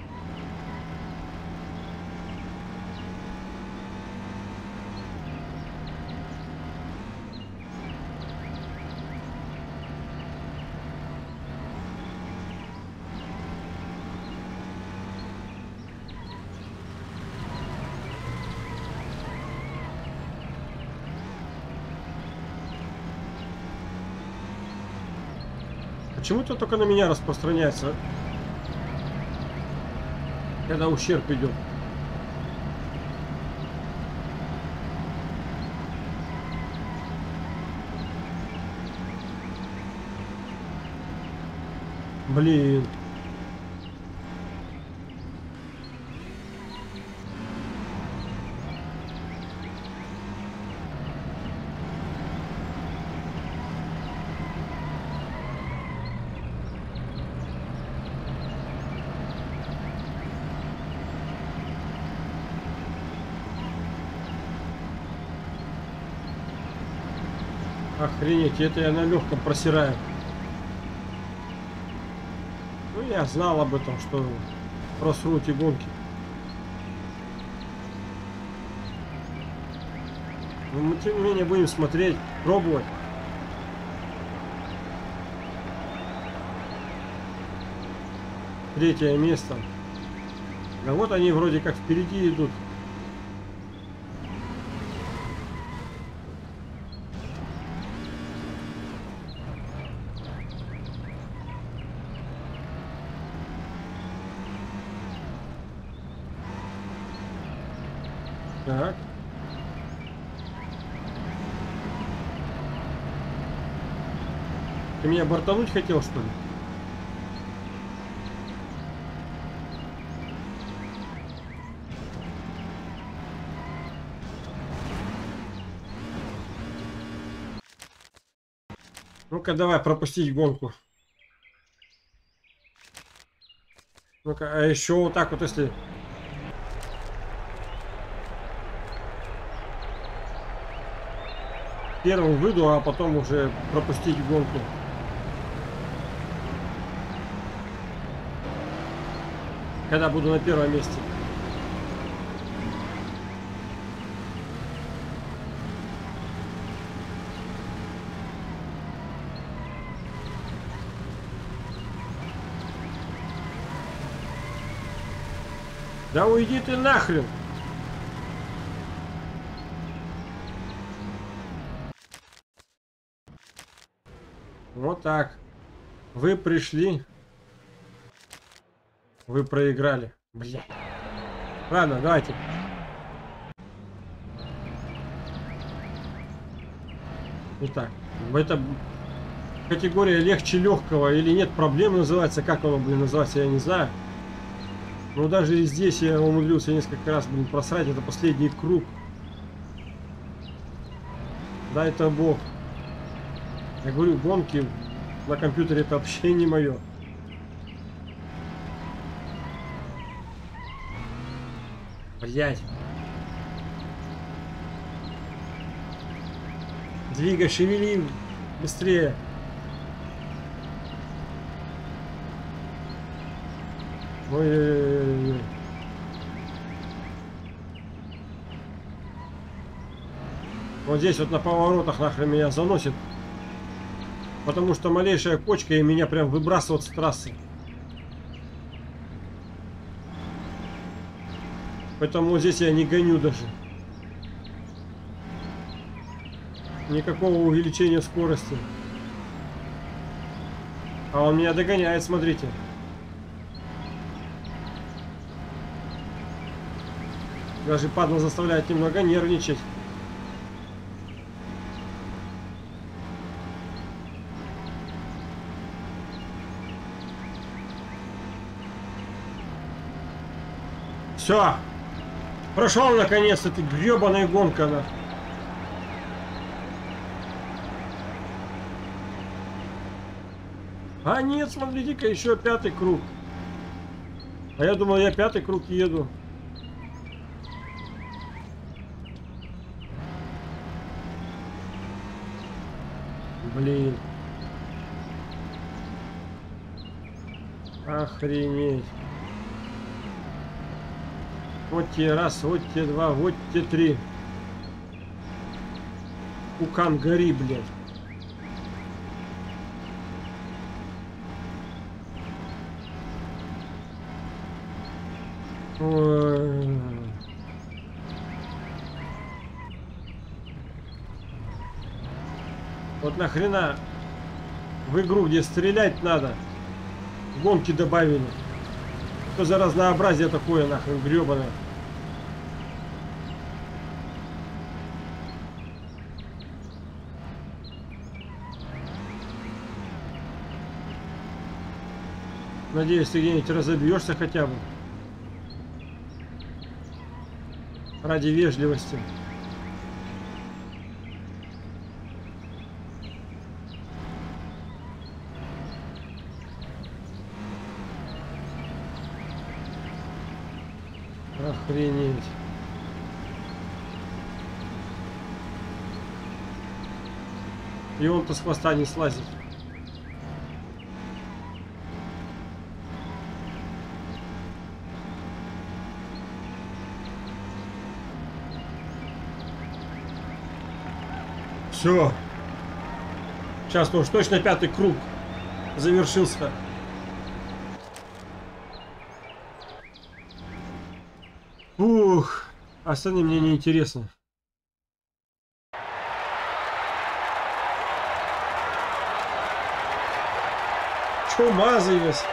[SPEAKER 1] Почему-то только на меня распространяется, когда ущерб идет. Блин. Охренеть, это я на легком просираю. Ну, я знал об этом, что просру эти гонки. Но мы, тем не менее, будем смотреть, пробовать. Третье место. А вот они вроде как впереди идут. Так. Ты меня бортануть хотел, что ли? Ну-ка, давай пропустить гонку. Ну-ка, а еще вот так вот, если... Первым выйду, а потом уже пропустить гонку. Когда буду на первом месте. Да уйди ты нахрен! Вот так. Вы пришли. Вы проиграли. Блядь. Ладно, давайте. Итак, это категория легче легкого или нет проблем называется. Как оно, блин, называется, я не знаю. Но даже и здесь я умудрился несколько раз, блин, просрать. Это последний круг. Да, это бог. Я говорю, гонки на компьютере это вообще не мое. Блять. Двигай, шевели быстрее. Ой-ой-ой-ой. Вот здесь вот на поворотах нахрен меня заносит. Потому что малейшая кочка и меня прям выбрасывает с трассы. Поэтому здесь я не гоню даже. Никакого увеличения скорости. А он меня догоняет, смотрите. Даже падла заставляет немного нервничать. Все. Прошел наконец-то ты гребаная гонка. На. А нет, смотрите-ка, еще 5-й круг. А я думал, я 5-й круг еду. Блин. Охренеть. Вот те раз, вот те два, вот те три. Пукан гори, блядь. Ой. Вот нахрена в игру, где стрелять надо, гонки добавили. Что за разнообразие такое, нахрен, гребаное. Надеюсь, ты где-нибудь разобьешься хотя бы. Ради вежливости. Охренеть. И он-то с хвоста не слазит. Все. Сейчас уж точно 5-й круг завершился. Ух, остальные мне не интересно. Чумазый.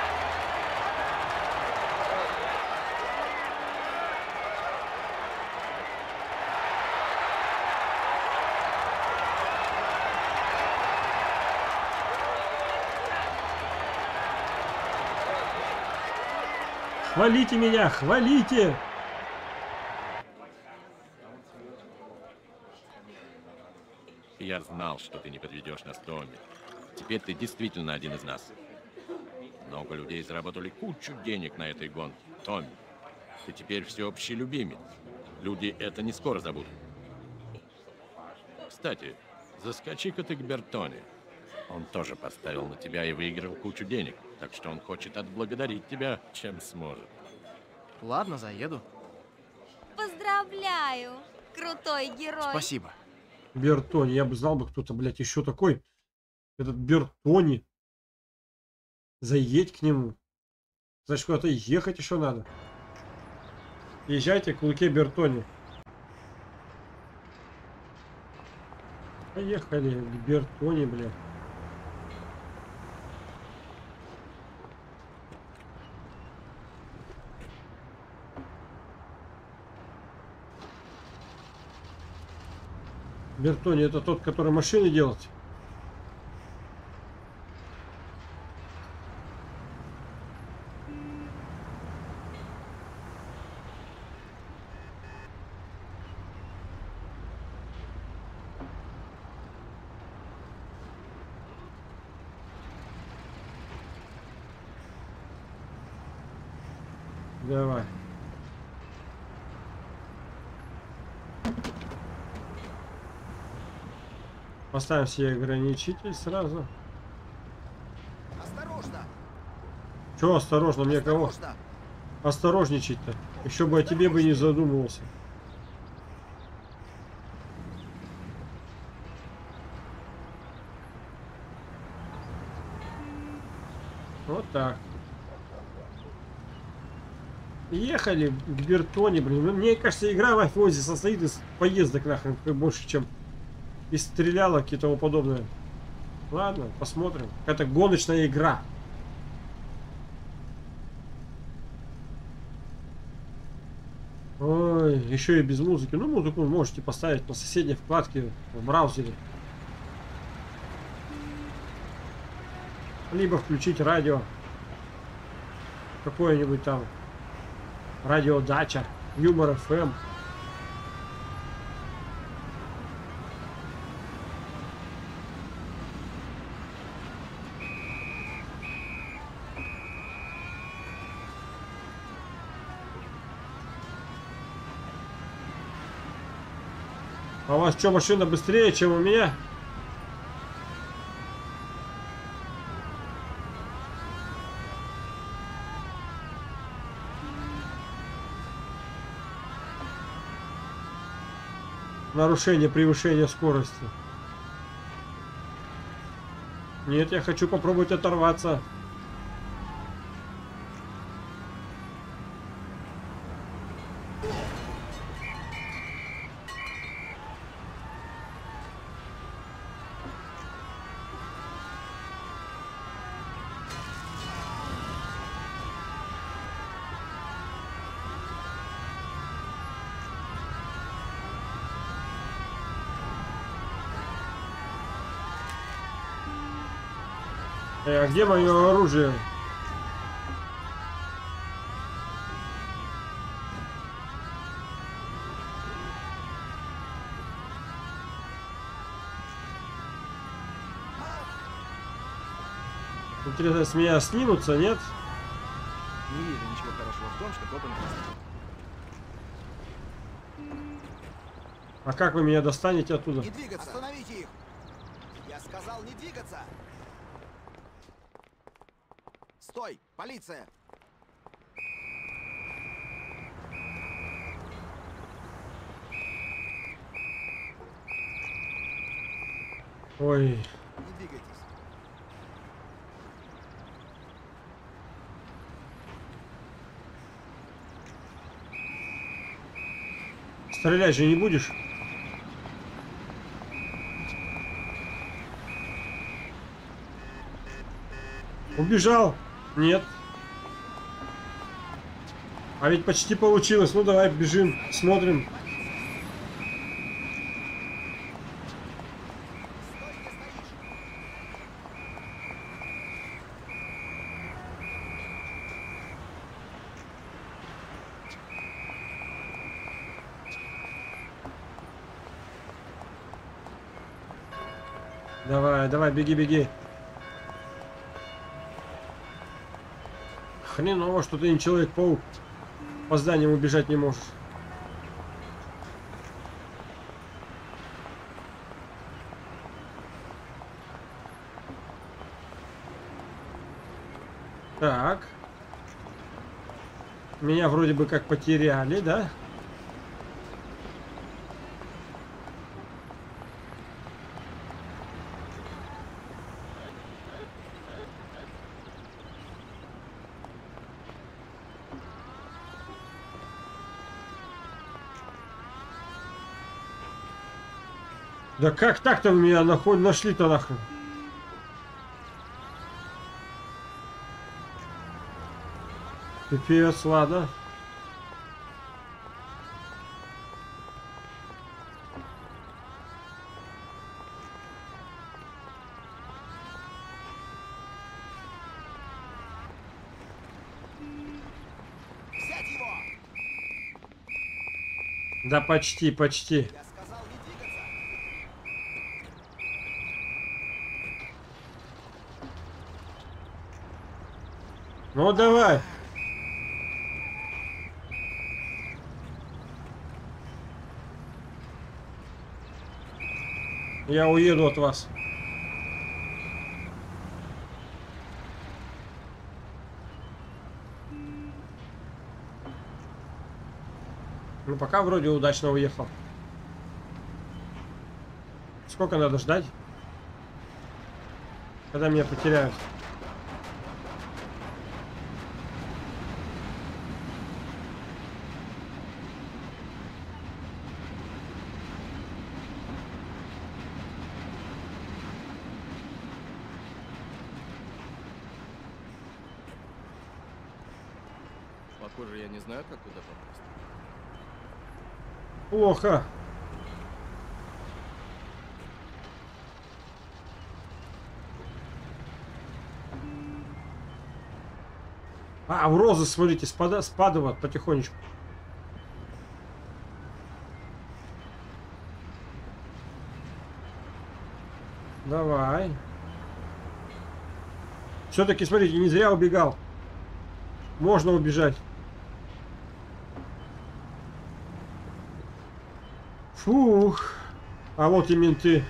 [SPEAKER 1] Хвалите меня, хвалите!
[SPEAKER 2] Я знал, что ты не подведешь нас, Томми. Теперь ты действительно один из нас. Много людей заработали кучу денег на этой гонке. Томми, ты теперь всеобщий любимец. Люди это не скоро забудут. Кстати, заскочи-ка ты к Бертоне. Он тоже поставил на тебя и выиграл кучу денег. Так что он хочет отблагодарить тебя, чем сможет.
[SPEAKER 3] Ладно, заеду.
[SPEAKER 8] Поздравляю, крутой герой.
[SPEAKER 3] Спасибо.
[SPEAKER 1] Бертони, я бы знал бы, кто-то, блядь, еще такой. Этот Бертони. Заедь к нему. Значит, куда-то ехать еще надо. Езжайте к Луке Бертони. Поехали к Бертони, бля. Бертони это тот, который машины делает. Давай. Поставим себе ограничитель сразу.
[SPEAKER 3] Осторожно!
[SPEAKER 1] Чё осторожно? Мне кого?
[SPEAKER 3] Осторожно!
[SPEAKER 1] Осторожничать-то. Еще бы о тебе бы не задумывался. Вот так. Ехали к Бертони, блин. Ну, мне кажется, игра в Афозе состоит из поездок нахрен больше, чем из стрелялок и тому подобное. Ладно, посмотрим. Это гоночная игра. Ой, еще и без музыки. Ну, музыку вы можете поставить на соседней вкладке в браузере. Либо включить радио. Какое-нибудь там. Радио Дача. Юмор ФМ. А у вас что, машина быстрее, чем у меня? Нарушение превышения скорости. Нет, я хочу попробовать оторваться. А где мое оружие? Интересно, с меня снимутся, нет?
[SPEAKER 3] Не вижу ничего хорошего в том, что копы на хвосте.
[SPEAKER 1] А как вы меня достанете оттуда?
[SPEAKER 3] Не двигаться! Остановите их! Я сказал не двигаться! Стой! Полиция!
[SPEAKER 1] Ой.
[SPEAKER 3] Не двигайтесь.
[SPEAKER 1] Стрелять же не будешь? Убежал? Нет. А ведь почти получилось. Ну давай бежим, смотрим. Давай, давай, беги, беги. Хреново, что ты не Человек-паук. По зданиям убежать не можешь. Так. Меня вроде бы как потеряли, да? Да как так-то вы меня нашли-то нахрен? Пипец, ладно.
[SPEAKER 3] Взять его!
[SPEAKER 1] Да почти, почти.
[SPEAKER 3] Я сказал не двигаться.
[SPEAKER 1] Ну давай. Я уеду от вас. Ну пока вроде удачно уехал. Сколько надо ждать? Когда меня потеряют?
[SPEAKER 3] Похоже, я не знаю, как туда попасть.
[SPEAKER 1] Плохо. А, в розы, смотрите, спадывают потихонечку. Давай. Все-таки, смотрите, не зря убегал. Можно убежать. Фух. А вот и менты.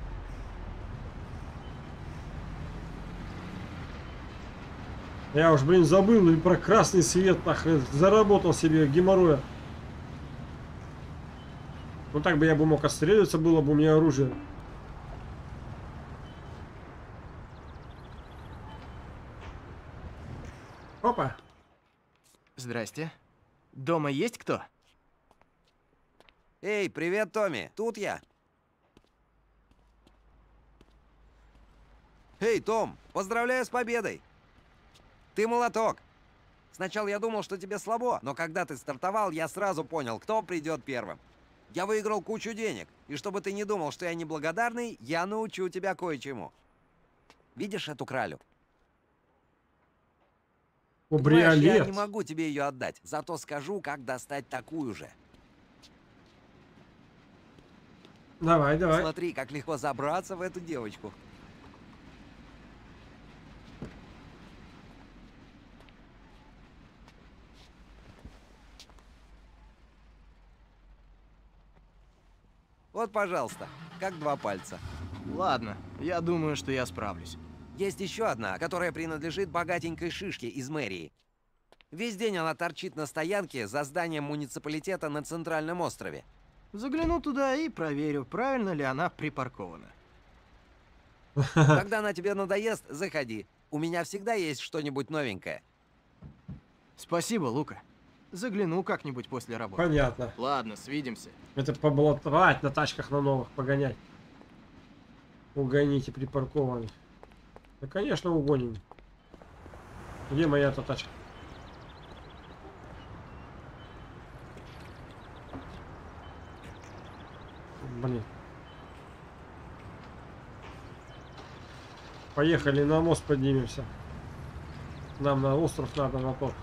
[SPEAKER 1] Я уж, блин, забыл и про красный свет, нахрен. Заработал себе геморроя. Ну так бы я бы мог отстреливаться, было бы у меня оружие. Опа.
[SPEAKER 3] Здрасте. Дома есть кто?
[SPEAKER 6] Эй, привет, Томми. Тут я. Эй, Том, поздравляю с победой. Ты молоток. Сначала я думал, что тебе слабо, но когда ты стартовал, я сразу понял, кто придет первым. Я выиграл кучу денег, и чтобы ты не думал, что я неблагодарный, я научу тебя кое-чему. Видишь эту кралю? Понимаешь, я не могу тебе ее отдать, зато скажу, как достать такую же.
[SPEAKER 1] Давай, давай.
[SPEAKER 6] Смотри, как легко забраться в эту девочку. Вот, пожалуйста, как два пальца.
[SPEAKER 3] Ладно, я думаю, что я справлюсь.
[SPEAKER 6] Есть еще одна, которая принадлежит богатенькой шишке из мэрии. Весь день она торчит на стоянке за зданием муниципалитета на Центральном острове.
[SPEAKER 3] Загляну туда и проверю, правильно ли она припаркована.
[SPEAKER 6] Когда она тебе надоест, заходи. У меня всегда есть что-нибудь новенькое.
[SPEAKER 3] Спасибо, Лука. Загляну как-нибудь после работы.
[SPEAKER 1] Понятно.
[SPEAKER 3] Ладно, свидимся.
[SPEAKER 1] Это поболтать на тачках на новых, погонять. Угоните припаркованных. Да, конечно, угоним. Где моя-то тачка? Блин. Поехали, на мост поднимемся. Нам на остров надо, на тот.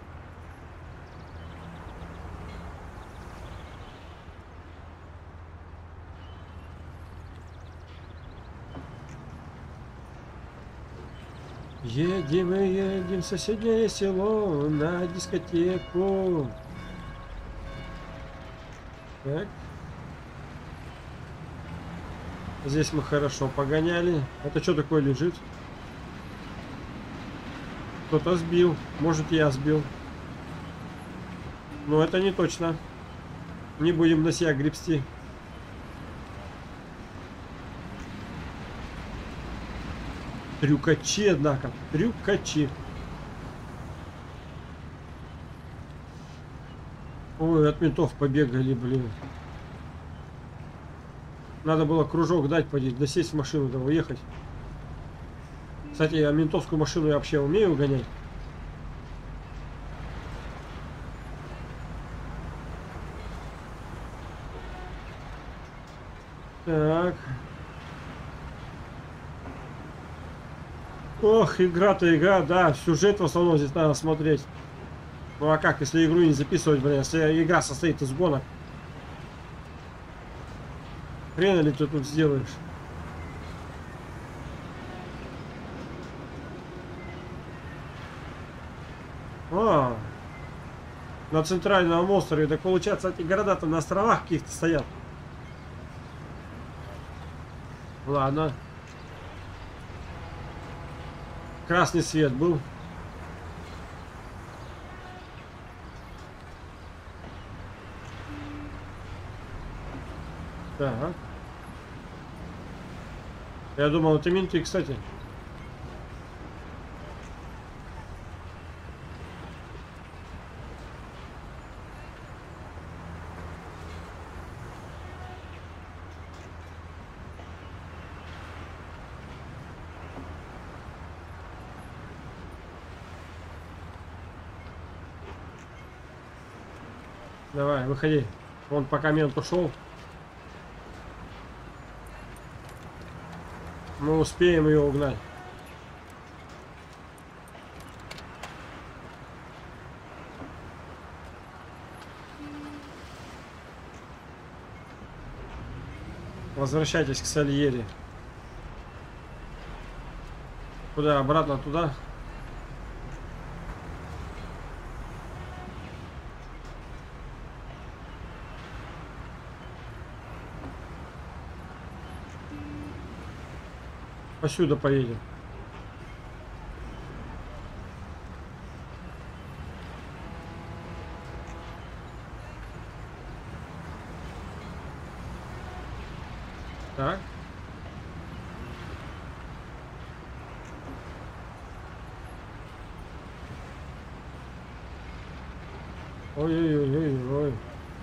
[SPEAKER 1] Едем в соседнее село на дискотеку. Так. Здесь мы хорошо погоняли. Это что такое лежит? Кто-то сбил. Может, я сбил. Но это не точно. Не будем на себя гребсти. Трюкачи, однако. Трюкачи. Ой, от ментов побегали, блин. Надо было кружок дать, да сесть в машину, да уехать. Кстати, я ментовскую машину я вообще умею гонять. Так. Ох, игра-то игра, да, сюжет в основном здесь надо смотреть. Ну а как, если игру не записывать, блин, если игра состоит из гонок? Хрена ли ты тут сделаешь? А, на центральном острове. Так получается, эти города-то на островах каких-то стоят. Ладно. Красный свет был. Так. Я думал, это менты, кстати. Давай, выходи. Вон пока мент ушел. Мы успеем ее угнать. Возвращайтесь к Сальери. Куда? Обратно туда? Посюда поедем. Так. Ой-ой-ой-ой-ой.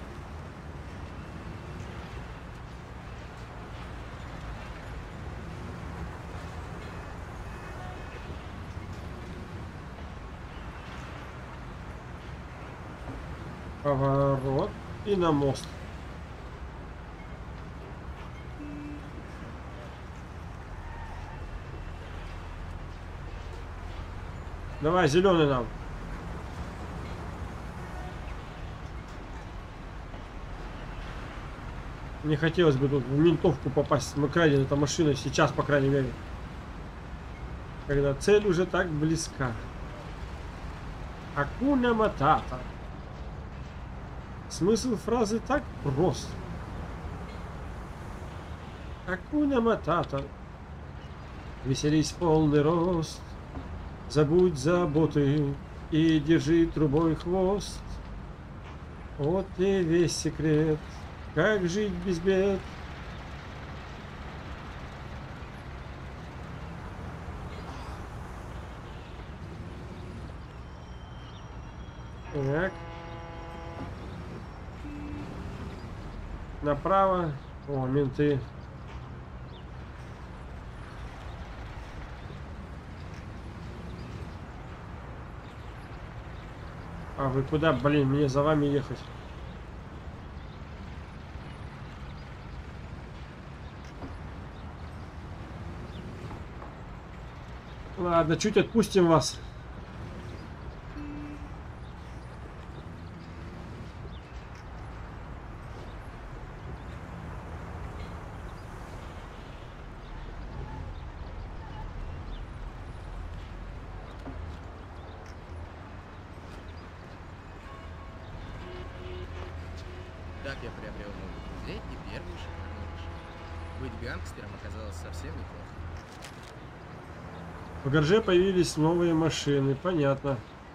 [SPEAKER 1] Поворот и на мост. Давай, зеленый нам. Не хотелось бы тут в ментовку попасть. Мы крадем эта машина сейчас, по крайней мере. Когда цель уже так близка. Акуна Матата. Смысл фразы так прост. Акуна Матата. Веселись в полный рост. Забудь заботы и держи трубой хвост. Вот и весь секрет. Как жить без бед? Так. Направо. О, менты. А вы куда, блин, мне за вами ехать? Ладно, чуть отпустим вас.
[SPEAKER 3] Так я приобрел новых друзей и первую шикарную машину. Быть гангстером оказалось совсем неплохо.
[SPEAKER 1] В гараже появились новые машины, понятно.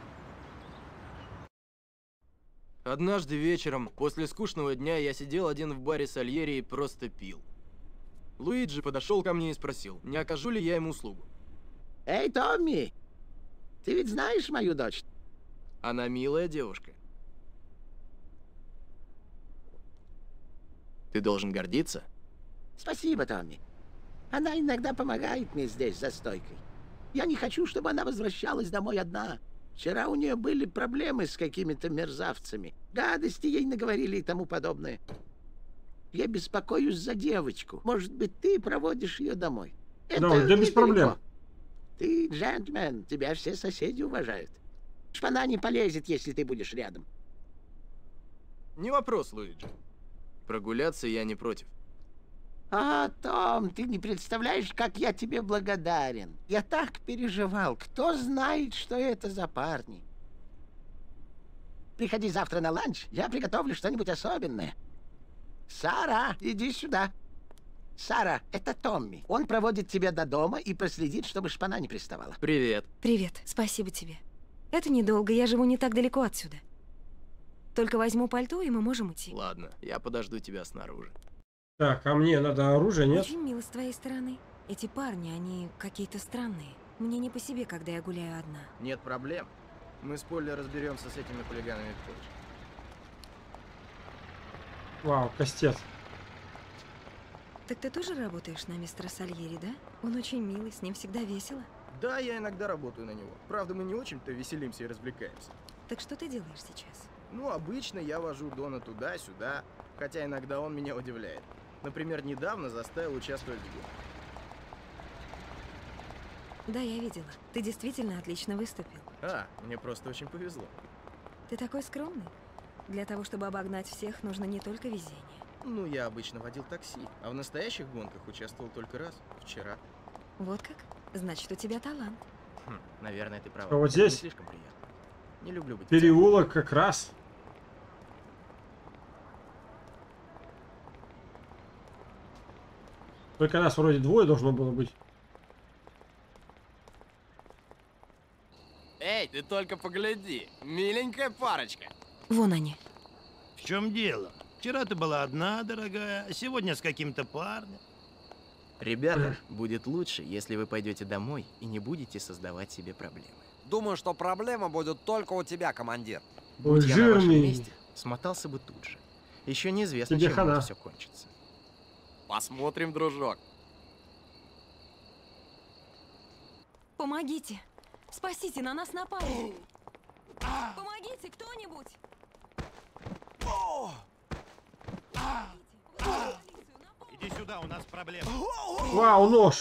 [SPEAKER 3] Однажды вечером, после скучного дня, я сидел один в баре Сальери и просто пил. Луиджи подошел ко мне и спросил, не окажу ли я ему услугу.
[SPEAKER 4] Эй, Томми! Ты ведь знаешь мою дочь?
[SPEAKER 3] Она милая девушка. Ты должен гордиться.
[SPEAKER 5] Спасибо, Томми. Она иногда помогает мне здесь, за стойкой. Я не хочу, чтобы она возвращалась домой одна. Вчера у нее были проблемы с какими-то мерзавцами. Гадости ей наговорили и тому подобное. Я беспокоюсь за девочку. Может быть, ты проводишь ее домой?
[SPEAKER 1] Да, да, без
[SPEAKER 5] недалеко.
[SPEAKER 1] проблем.
[SPEAKER 5] Ты джентльмен, тебя все соседи уважают. Шпана не полезет, если ты будешь рядом.
[SPEAKER 3] Не вопрос, Луиджи. Прогуляться я не против.
[SPEAKER 5] А, Том, ты не представляешь, как я тебе благодарен. Я так переживал. Кто знает, что это за парни? Приходи завтра на ланч, я приготовлю что-нибудь особенное. Сара, иди сюда. Сара, это Томми. Он проводит тебя до дома и проследит, чтобы шпана не приставала.
[SPEAKER 3] Привет.
[SPEAKER 9] Привет, спасибо тебе. Это недолго, я живу не так далеко отсюда. Только возьму пальто, и мы можем идти.
[SPEAKER 3] Ладно, я подожду тебя снаружи.
[SPEAKER 1] Так, а мне надо оружие, нет?
[SPEAKER 9] Очень мило с твоей стороны. Эти парни, они какие-то странные. Мне не по себе, когда я гуляю одна.
[SPEAKER 3] Нет проблем. Мы с Полли разберемся с этими хулиганами позже.
[SPEAKER 1] Вау, костец.
[SPEAKER 9] Так ты тоже работаешь на мистера Сальери, да? Он очень милый, с ним всегда весело.
[SPEAKER 3] Да, я иногда работаю на него. Правда, мы не очень-то веселимся и развлекаемся.
[SPEAKER 9] Так что ты делаешь сейчас?
[SPEAKER 3] Ну, обычно я вожу Дона туда-сюда, хотя иногда он меня удивляет. Например, недавно заставил участвовать в гонке.
[SPEAKER 9] Да, я видела. Ты действительно отлично выступил.
[SPEAKER 3] А, мне просто очень повезло.
[SPEAKER 9] Ты такой скромный. Для того, чтобы обогнать всех, нужно не только везение.
[SPEAKER 3] Ну, я обычно водил такси, а в настоящих гонках участвовал только раз, вчера.
[SPEAKER 9] Вот как? Значит, у тебя талант.
[SPEAKER 3] Наверное, ты права.
[SPEAKER 1] А вот
[SPEAKER 3] Это не
[SPEAKER 1] здесь
[SPEAKER 3] слишком приятно. Не люблю быть
[SPEAKER 1] переулок как раз. Только нас вроде двое должно было быть.
[SPEAKER 3] Эй, ты только погляди. Миленькая парочка.
[SPEAKER 9] Вон они.
[SPEAKER 10] В чем дело? Вчера ты была одна, дорогая, а сегодня с каким-то парнем.
[SPEAKER 3] Ребята, будет лучше, если вы пойдете домой и не будете создавать себе проблемы.
[SPEAKER 6] Думаю, что проблема будет только у тебя, командир.
[SPEAKER 1] Ой,
[SPEAKER 3] Будь я на вашем
[SPEAKER 1] жирный.
[SPEAKER 3] месте, смотался бы тут же. Еще неизвестно,
[SPEAKER 1] Тебе
[SPEAKER 3] чем
[SPEAKER 1] хана.
[SPEAKER 3] это все кончится. Посмотрим, дружок.
[SPEAKER 9] Помогите! Спасите, на нас напали! Помогите, кто-нибудь!
[SPEAKER 10] Иди сюда, у нас проблема.
[SPEAKER 1] Вау, нож.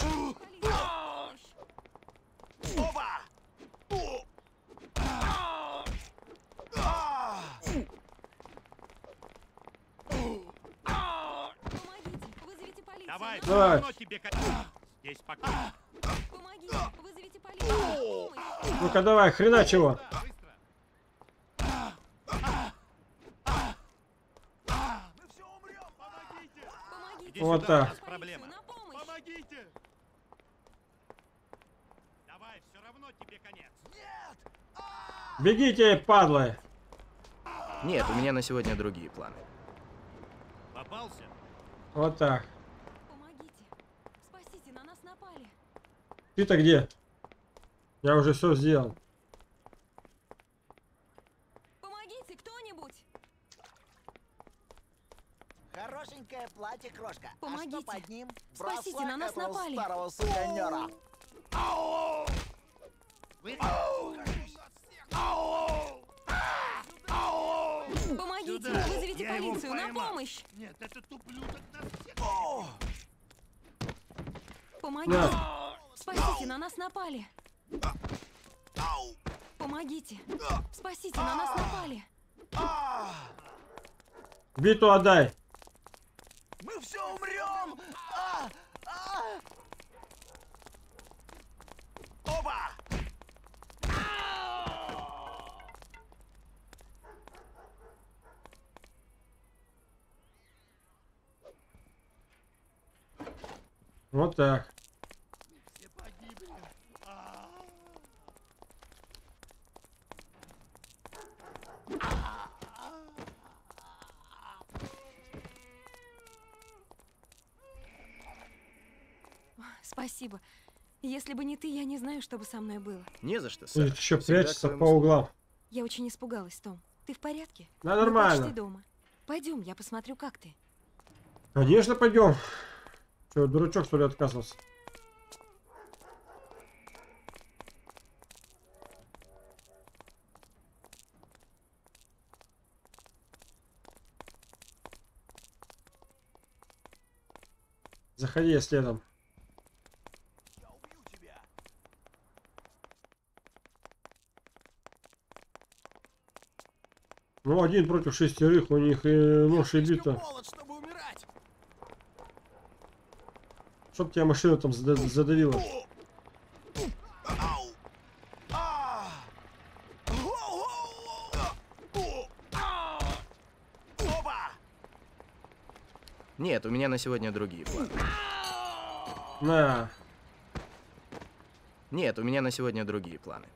[SPEAKER 9] Помогите, вызовите полицию!
[SPEAKER 10] Давай,
[SPEAKER 9] на-
[SPEAKER 1] Давай.
[SPEAKER 10] равно тебе здесь пока.
[SPEAKER 9] Помогите, вызовите полицию! На помощь!
[SPEAKER 1] Ну-ка давай, хрена чего.
[SPEAKER 9] Помогите!
[SPEAKER 1] Вот
[SPEAKER 10] Сюда,
[SPEAKER 1] так.
[SPEAKER 10] у нас проблема.
[SPEAKER 9] На помощь!
[SPEAKER 10] Помогите! Давай, все равно тебе конец.
[SPEAKER 1] Бегите, падлы.
[SPEAKER 3] Нет, у меня на сегодня другие планы.
[SPEAKER 10] Попался?
[SPEAKER 1] Вот так.
[SPEAKER 9] Помогите! Спасите, на нас напали!
[SPEAKER 1] Ты-то где? Я уже все сделал.
[SPEAKER 9] Помогите, кто-нибудь!
[SPEAKER 4] Хорошенькое платье, крошка.
[SPEAKER 9] Помогите.
[SPEAKER 4] А что под ним?
[SPEAKER 9] Спасите, на нас
[SPEAKER 4] Бросай этого
[SPEAKER 9] напали.
[SPEAKER 4] старого сутенера.
[SPEAKER 9] Помогите!
[SPEAKER 10] Сюда.
[SPEAKER 9] Вызовите
[SPEAKER 10] Я его
[SPEAKER 9] полицию! На
[SPEAKER 10] поймал.
[SPEAKER 9] помощь!
[SPEAKER 10] Нет, этот ублюдок нас всех...
[SPEAKER 9] Помогите!
[SPEAKER 1] На.
[SPEAKER 9] Спасите, на нас напали! Помогите! Спасите, на нас напали!
[SPEAKER 1] Биту отдай.
[SPEAKER 4] Мы все умрем! Оба!
[SPEAKER 1] Вот так.
[SPEAKER 10] Все погибли.
[SPEAKER 9] Спасибо. Если бы не ты, я не знаю, что бы со мной было.
[SPEAKER 3] Не за что,
[SPEAKER 1] И
[SPEAKER 3] сэр.
[SPEAKER 1] еще
[SPEAKER 3] Всегда к
[SPEAKER 1] прячется
[SPEAKER 3] твоим
[SPEAKER 1] по
[SPEAKER 3] услугам.
[SPEAKER 1] углам.
[SPEAKER 9] Я очень испугалась, Том. Ты в порядке?
[SPEAKER 1] Да,
[SPEAKER 9] Мы
[SPEAKER 1] нормально.
[SPEAKER 9] почти дома. Пойдем, я посмотрю, как ты.
[SPEAKER 1] Конечно, пойдем. Че, дурачок, что ли, отказывался? Заходи я следом. Ну, 1 против 6, у них и нож и бита. Чтоб тебя машина там задавила.
[SPEAKER 3] Нет, у меня на сегодня другие планы.
[SPEAKER 1] На.
[SPEAKER 3] Нет, у меня на сегодня другие планы.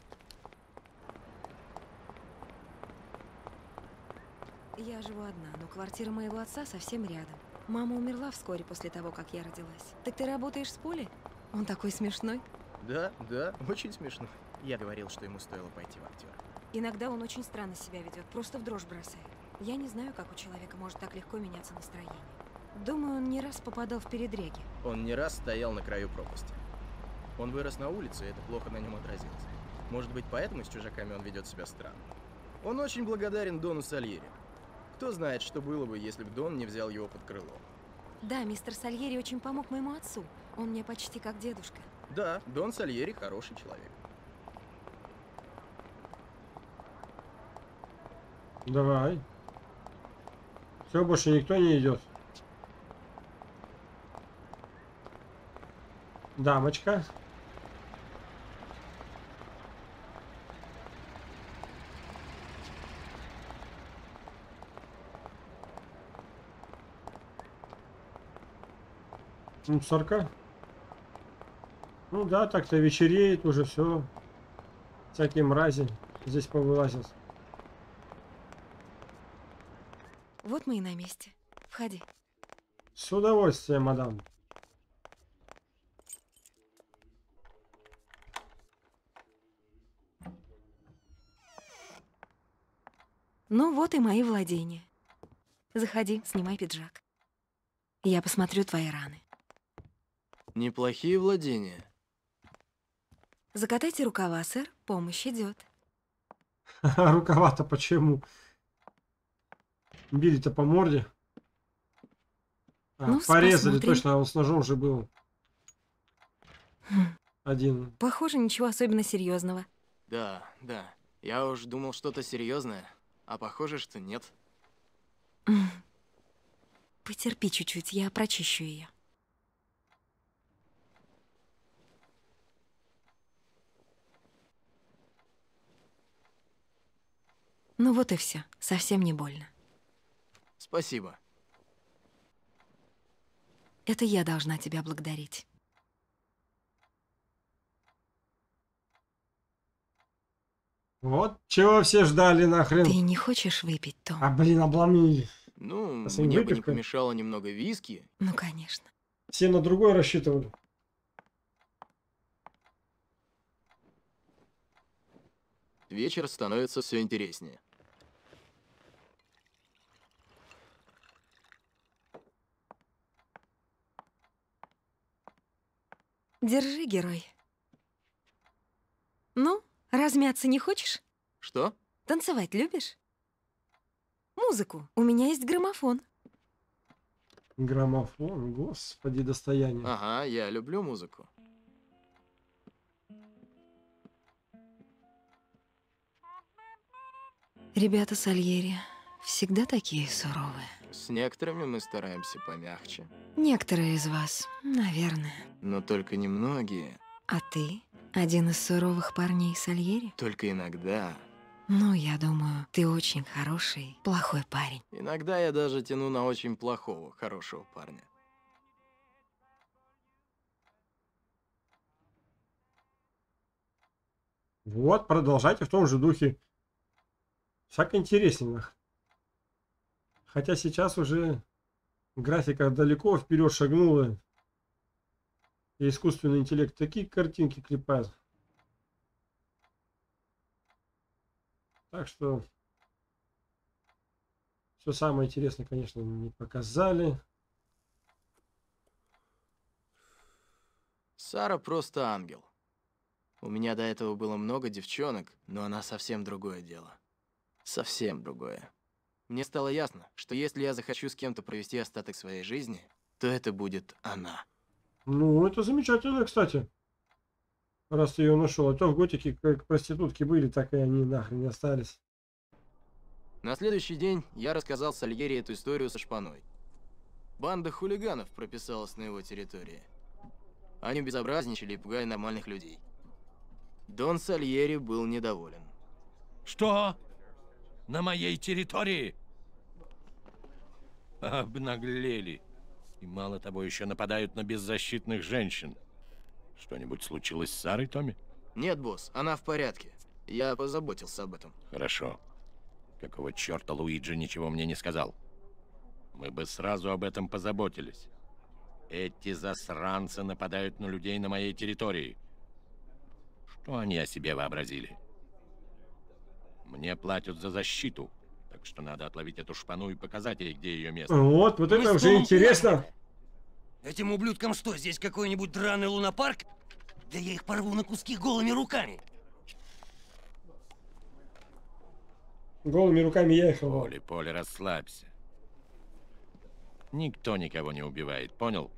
[SPEAKER 9] Я живу одна, но квартира моего отца совсем рядом. Мама умерла вскоре после того, как я родилась. Так ты работаешь с Полей? Он такой смешной.
[SPEAKER 3] Да, очень смешно. Я говорил, что ему стоило пойти в актер.
[SPEAKER 9] Иногда он очень странно себя ведет, просто в дрожь бросает. Я не знаю, как у человека может так легко меняться настроение. Думаю, он не раз попадал в передряги.
[SPEAKER 3] Он не раз стоял на краю пропасти. Он вырос на улице, и это плохо на нем отразилось. Может быть, поэтому с чужаками он ведет себя странно. Он очень благодарен Дону Сальери. Кто знает, что было бы, если бы Дон не взял его под крыло.
[SPEAKER 9] Да, мистер Сальери очень помог моему отцу. Он мне почти как дедушка.
[SPEAKER 3] Да, Дон Сальери хороший человек.
[SPEAKER 1] Давай. Все, больше никто не идет. Дамочка. Мусорка. Ну да, так-то вечереет уже, все. Всякие мрази здесь повылазят.
[SPEAKER 9] Вот мы и на месте. Входи.
[SPEAKER 1] С удовольствием, мадам.
[SPEAKER 9] Ну вот и мои владения. Заходи, снимай пиджак. Я посмотрю твои раны.
[SPEAKER 3] Неплохие владения.
[SPEAKER 9] Закатайте рукава, сэр, помощь идет.
[SPEAKER 1] Рукава-то почему? Били-то по морде.
[SPEAKER 9] Ну,
[SPEAKER 1] порезали,
[SPEAKER 9] посмотрим.
[SPEAKER 1] точно, он с ножом же был. Один.
[SPEAKER 9] Похоже, ничего особенно серьезного.
[SPEAKER 3] Да. Я уж думал что-то серьезное, а похоже, что нет.
[SPEAKER 9] Потерпи чуть-чуть, я прочищу ее. Ну вот и все, совсем не больно.
[SPEAKER 3] Спасибо.
[SPEAKER 9] Это я должна тебя благодарить.
[SPEAKER 1] Вот чего все ждали нахрен.
[SPEAKER 9] Ты не хочешь выпить, Том?
[SPEAKER 1] А блин, обломили.
[SPEAKER 3] Ну,
[SPEAKER 1] А с ним
[SPEAKER 3] мне бы не
[SPEAKER 1] выпивка?
[SPEAKER 3] помешало немного виски.
[SPEAKER 9] Ну, конечно.
[SPEAKER 1] Все на другой рассчитывали.
[SPEAKER 3] Вечер становится все интереснее.
[SPEAKER 9] Держи, герой. Ну, размяться не хочешь?
[SPEAKER 3] Что?
[SPEAKER 9] Танцевать любишь? Музыку. У меня есть граммофон.
[SPEAKER 1] Граммофон, господи, достояние.
[SPEAKER 3] Ага, я люблю музыку.
[SPEAKER 9] Ребята Сальери всегда такие суровые.
[SPEAKER 3] С некоторыми мы стараемся помягче.
[SPEAKER 9] Некоторые из вас, наверное.
[SPEAKER 3] Но только немногие.
[SPEAKER 9] А ты один из суровых парней Сальери?
[SPEAKER 3] Только иногда.
[SPEAKER 9] Ну, я думаю, ты очень хороший, плохой парень.
[SPEAKER 3] Иногда я даже тяну на очень плохого, хорошего парня.
[SPEAKER 1] Вот, продолжайте в том же духе. Всяко интереснее. Хотя сейчас уже графика далеко вперед шагнула. И искусственный интеллект такие картинки клепает. Так что все самое интересное, конечно, не показали.
[SPEAKER 3] Сара просто ангел. У меня до этого было много девчонок, но она совсем другое дело. Совсем другое. Мне стало ясно, что если я захочу с кем-то провести остаток своей жизни, то это будет она.
[SPEAKER 1] Ну, это замечательно, кстати. Раз ты ее нашел. А то в Готике как проститутки были, так и они нахрен не остались.
[SPEAKER 3] На следующий день я рассказал Сальери эту историю со шпаной. Банда хулиганов прописалась на его территории. Они безобразничали и пугали нормальных людей. Дон Сальери был недоволен.
[SPEAKER 2] Что? На моей территории? Обнаглели. И мало того, еще нападают на беззащитных женщин. Что-нибудь случилось с Сарой, Томми?
[SPEAKER 3] Нет, босс, она в порядке. Я позаботился об этом.
[SPEAKER 2] Хорошо. Какого черта Луиджи ничего мне не сказал? Мы бы сразу об этом позаботились. Эти засранцы нападают на людей на моей территории. Что они о себе вообразили? Мне платят за защиту, так что надо отловить эту шпану и показать ей, где ее место.
[SPEAKER 1] Вот это уже интересно.
[SPEAKER 11] Этим ублюдкам что, здесь какой-нибудь драный лунопарк? Да я их порву на куски голыми руками.
[SPEAKER 1] Голыми руками я их рвал.
[SPEAKER 2] Поли, расслабься. Никто никого не убивает, понял?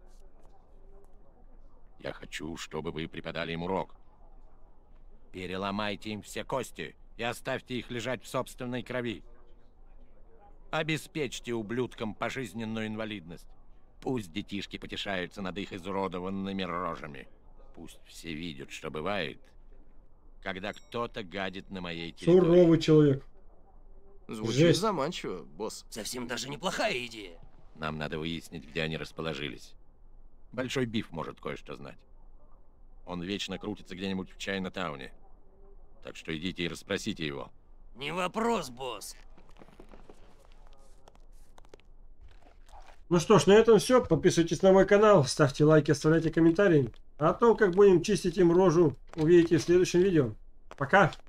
[SPEAKER 2] Я хочу, чтобы вы преподали им урок. Переломайте им все кости и оставьте их лежать в собственной крови. Обеспечьте ублюдкам пожизненную инвалидность. Пусть детишки потешаются над их изуродованными рожами. Пусть все видят, что бывает, когда кто-то гадит на моей территории.
[SPEAKER 1] Суровый человек.
[SPEAKER 3] Звучит
[SPEAKER 1] Жесть.
[SPEAKER 3] заманчиво, босс.
[SPEAKER 11] Совсем даже неплохая идея.
[SPEAKER 2] Нам надо выяснить, где они расположились. Большой Биф может кое-что знать. Он вечно крутится где-нибудь в Чайна-тауне. Так что идите и расспросите его.
[SPEAKER 11] Не вопрос, босс.
[SPEAKER 1] Ну что ж, на этом все. Подписывайтесь на мой канал, ставьте лайки, оставляйте комментарии. А о том, как будем чистить им рожу, увидите в следующем видео. Пока!